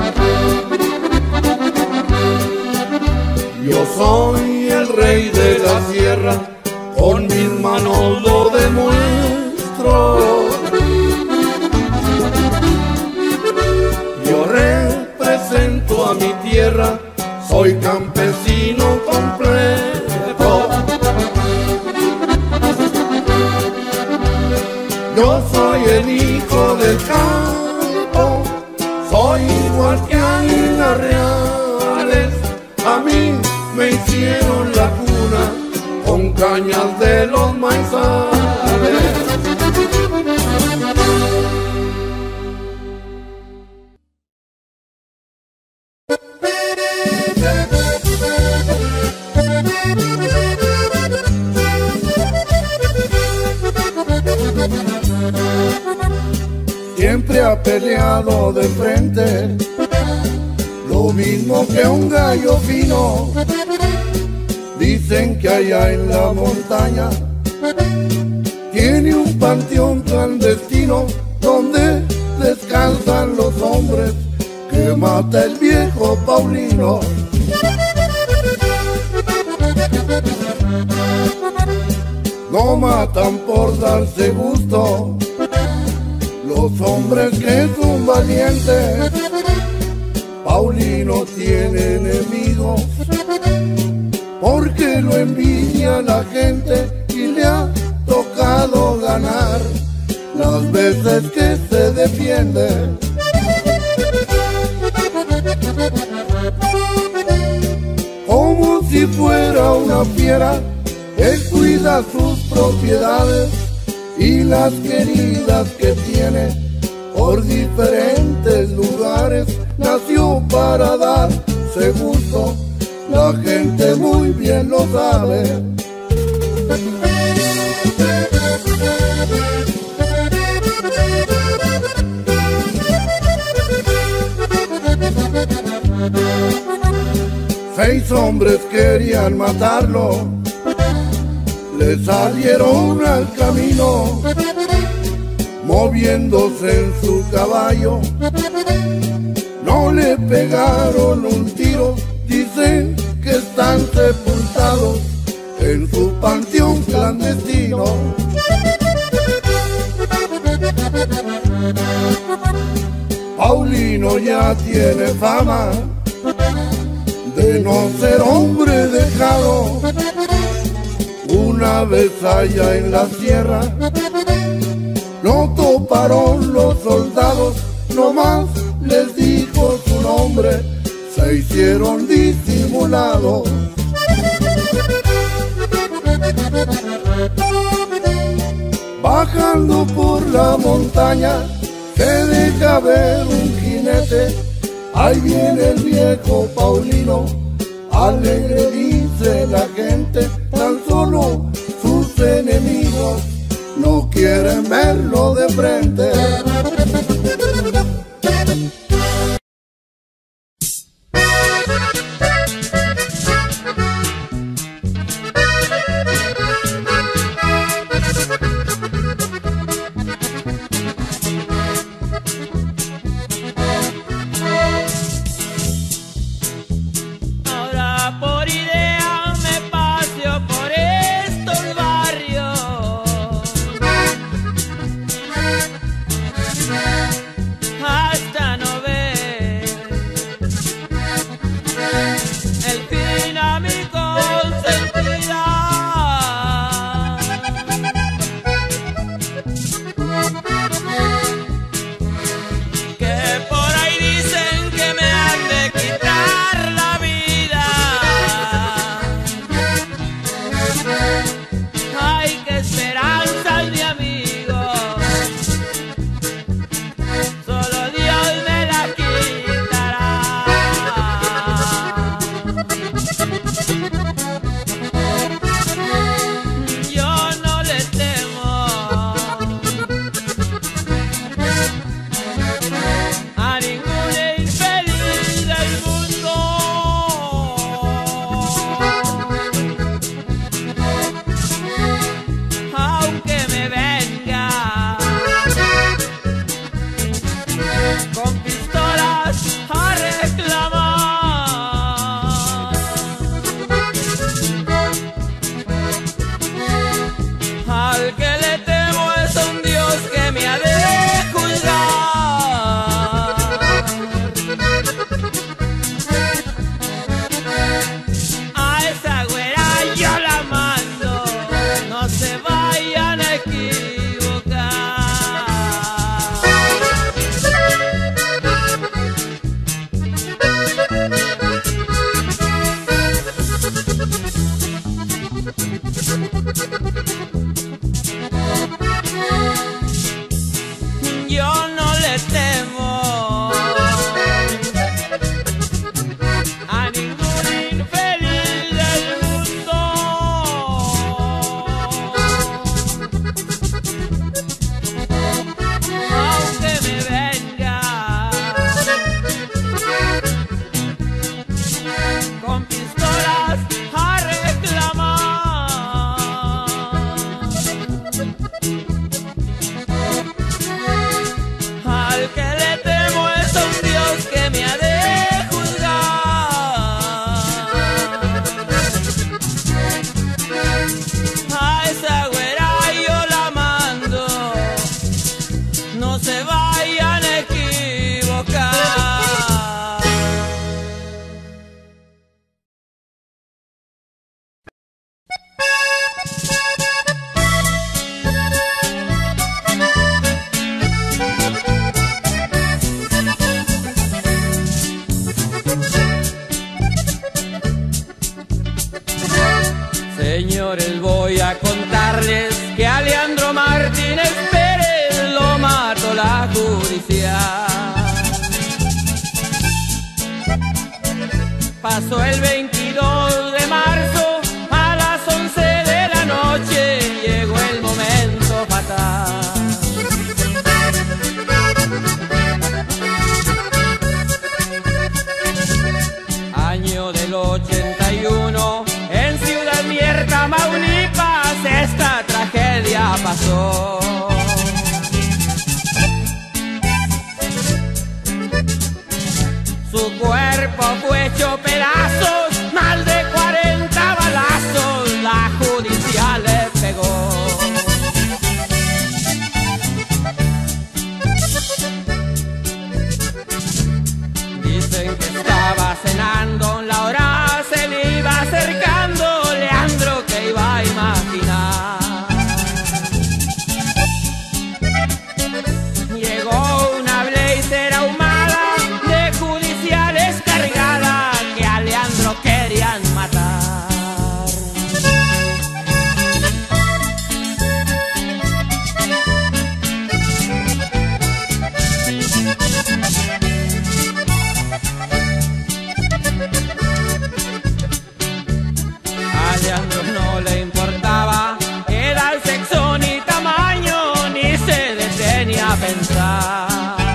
Yo soy el rey de la sierra, con mis manos lo demuestro. Yo represento a mi tierra, soy campesino completo. Yo soy el hijo del campo, soy igual que águilas reales. A mí me hicieron la cuna con cañas de los maizales. Siempre ha peleado de frente, lo mismo que un gallo fino. Dicen que allá en la montaña tiene un panteón clandestino donde descansan los hombres que mata el viejo Paulino. No matan por darse gusto los hombres que son valientes. Paulino tiene enemigos porque lo envidia la gente y le ha tocado ganar las veces que se defiende. Como si fuera una fiera, él cuida sus propiedades y las queridas que tiene por diferentes lugares. Nació para darse gusto, la gente muy bien lo sabe. Seis hombres querían matarlo, le salieron al camino, moviéndose en su caballo. No le pegaron un tiro, dicen que están sepultados en su panteón clandestino. Paulino ya tiene fama de no ser hombre dejado. Una vez allá en la sierra lo toparon los soldados, nomás les dijo su nombre, se hicieron disimulados. Bajando por la montaña se deja ver un jinete, ahí viene el viejo Paulino, alegre dice la gente, tan solo sus enemigos no quieren verlo de frente. Ahora por idea me paseo por estos barrios, hasta no Yo no le temo a ningún infeliz del mundo, aunque me venga con pistolas a reclamar. Al que le temo es a un Dios que me ha de juzgar. A esa güera yo la mando, no se vayan a equivocar. Señores, voy a contarles que a Leandro Martínez Pérez lo mató la judicial. Pasó el 22 de marzo a las 11 de la noche, llegó el momento fatal. Año del 81, en Ciudad Mierta, Tamaulipas, esta tragedia pasó. Su cuerpo fue hecho pedazos, más de 40 balazos, la judicial le pegó. Dicen que estaba cenando, la hora se le iba acercando, Leandro que iba a imaginar. Llegó una blazer ahumada de judiciales cargada que a Leandro querían matar. A Leandro no le importaba edad, sexo ni tamaño, ni se detenía a pensar.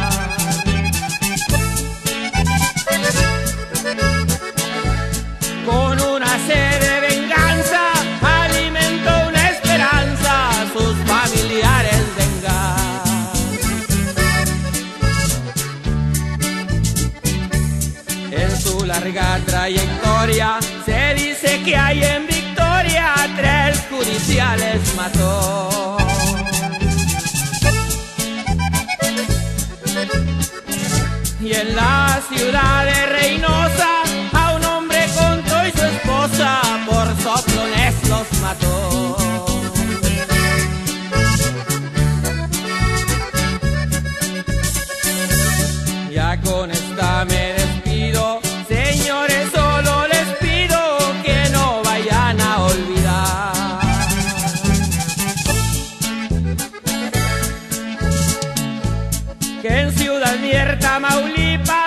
Con una sed de venganza alimentó una esperanza a sus familiares vengar. En su larga trayectoria se dice que hay en Victoria 3 judiciales mató. Y en la ciudad de Reynosa a un hombre con todo y su esposa por soplones los mató. Ya con esta me despido, señores, solo les pido que no vayan a olvidar que en Ciudad Mierta, Tamaulipas,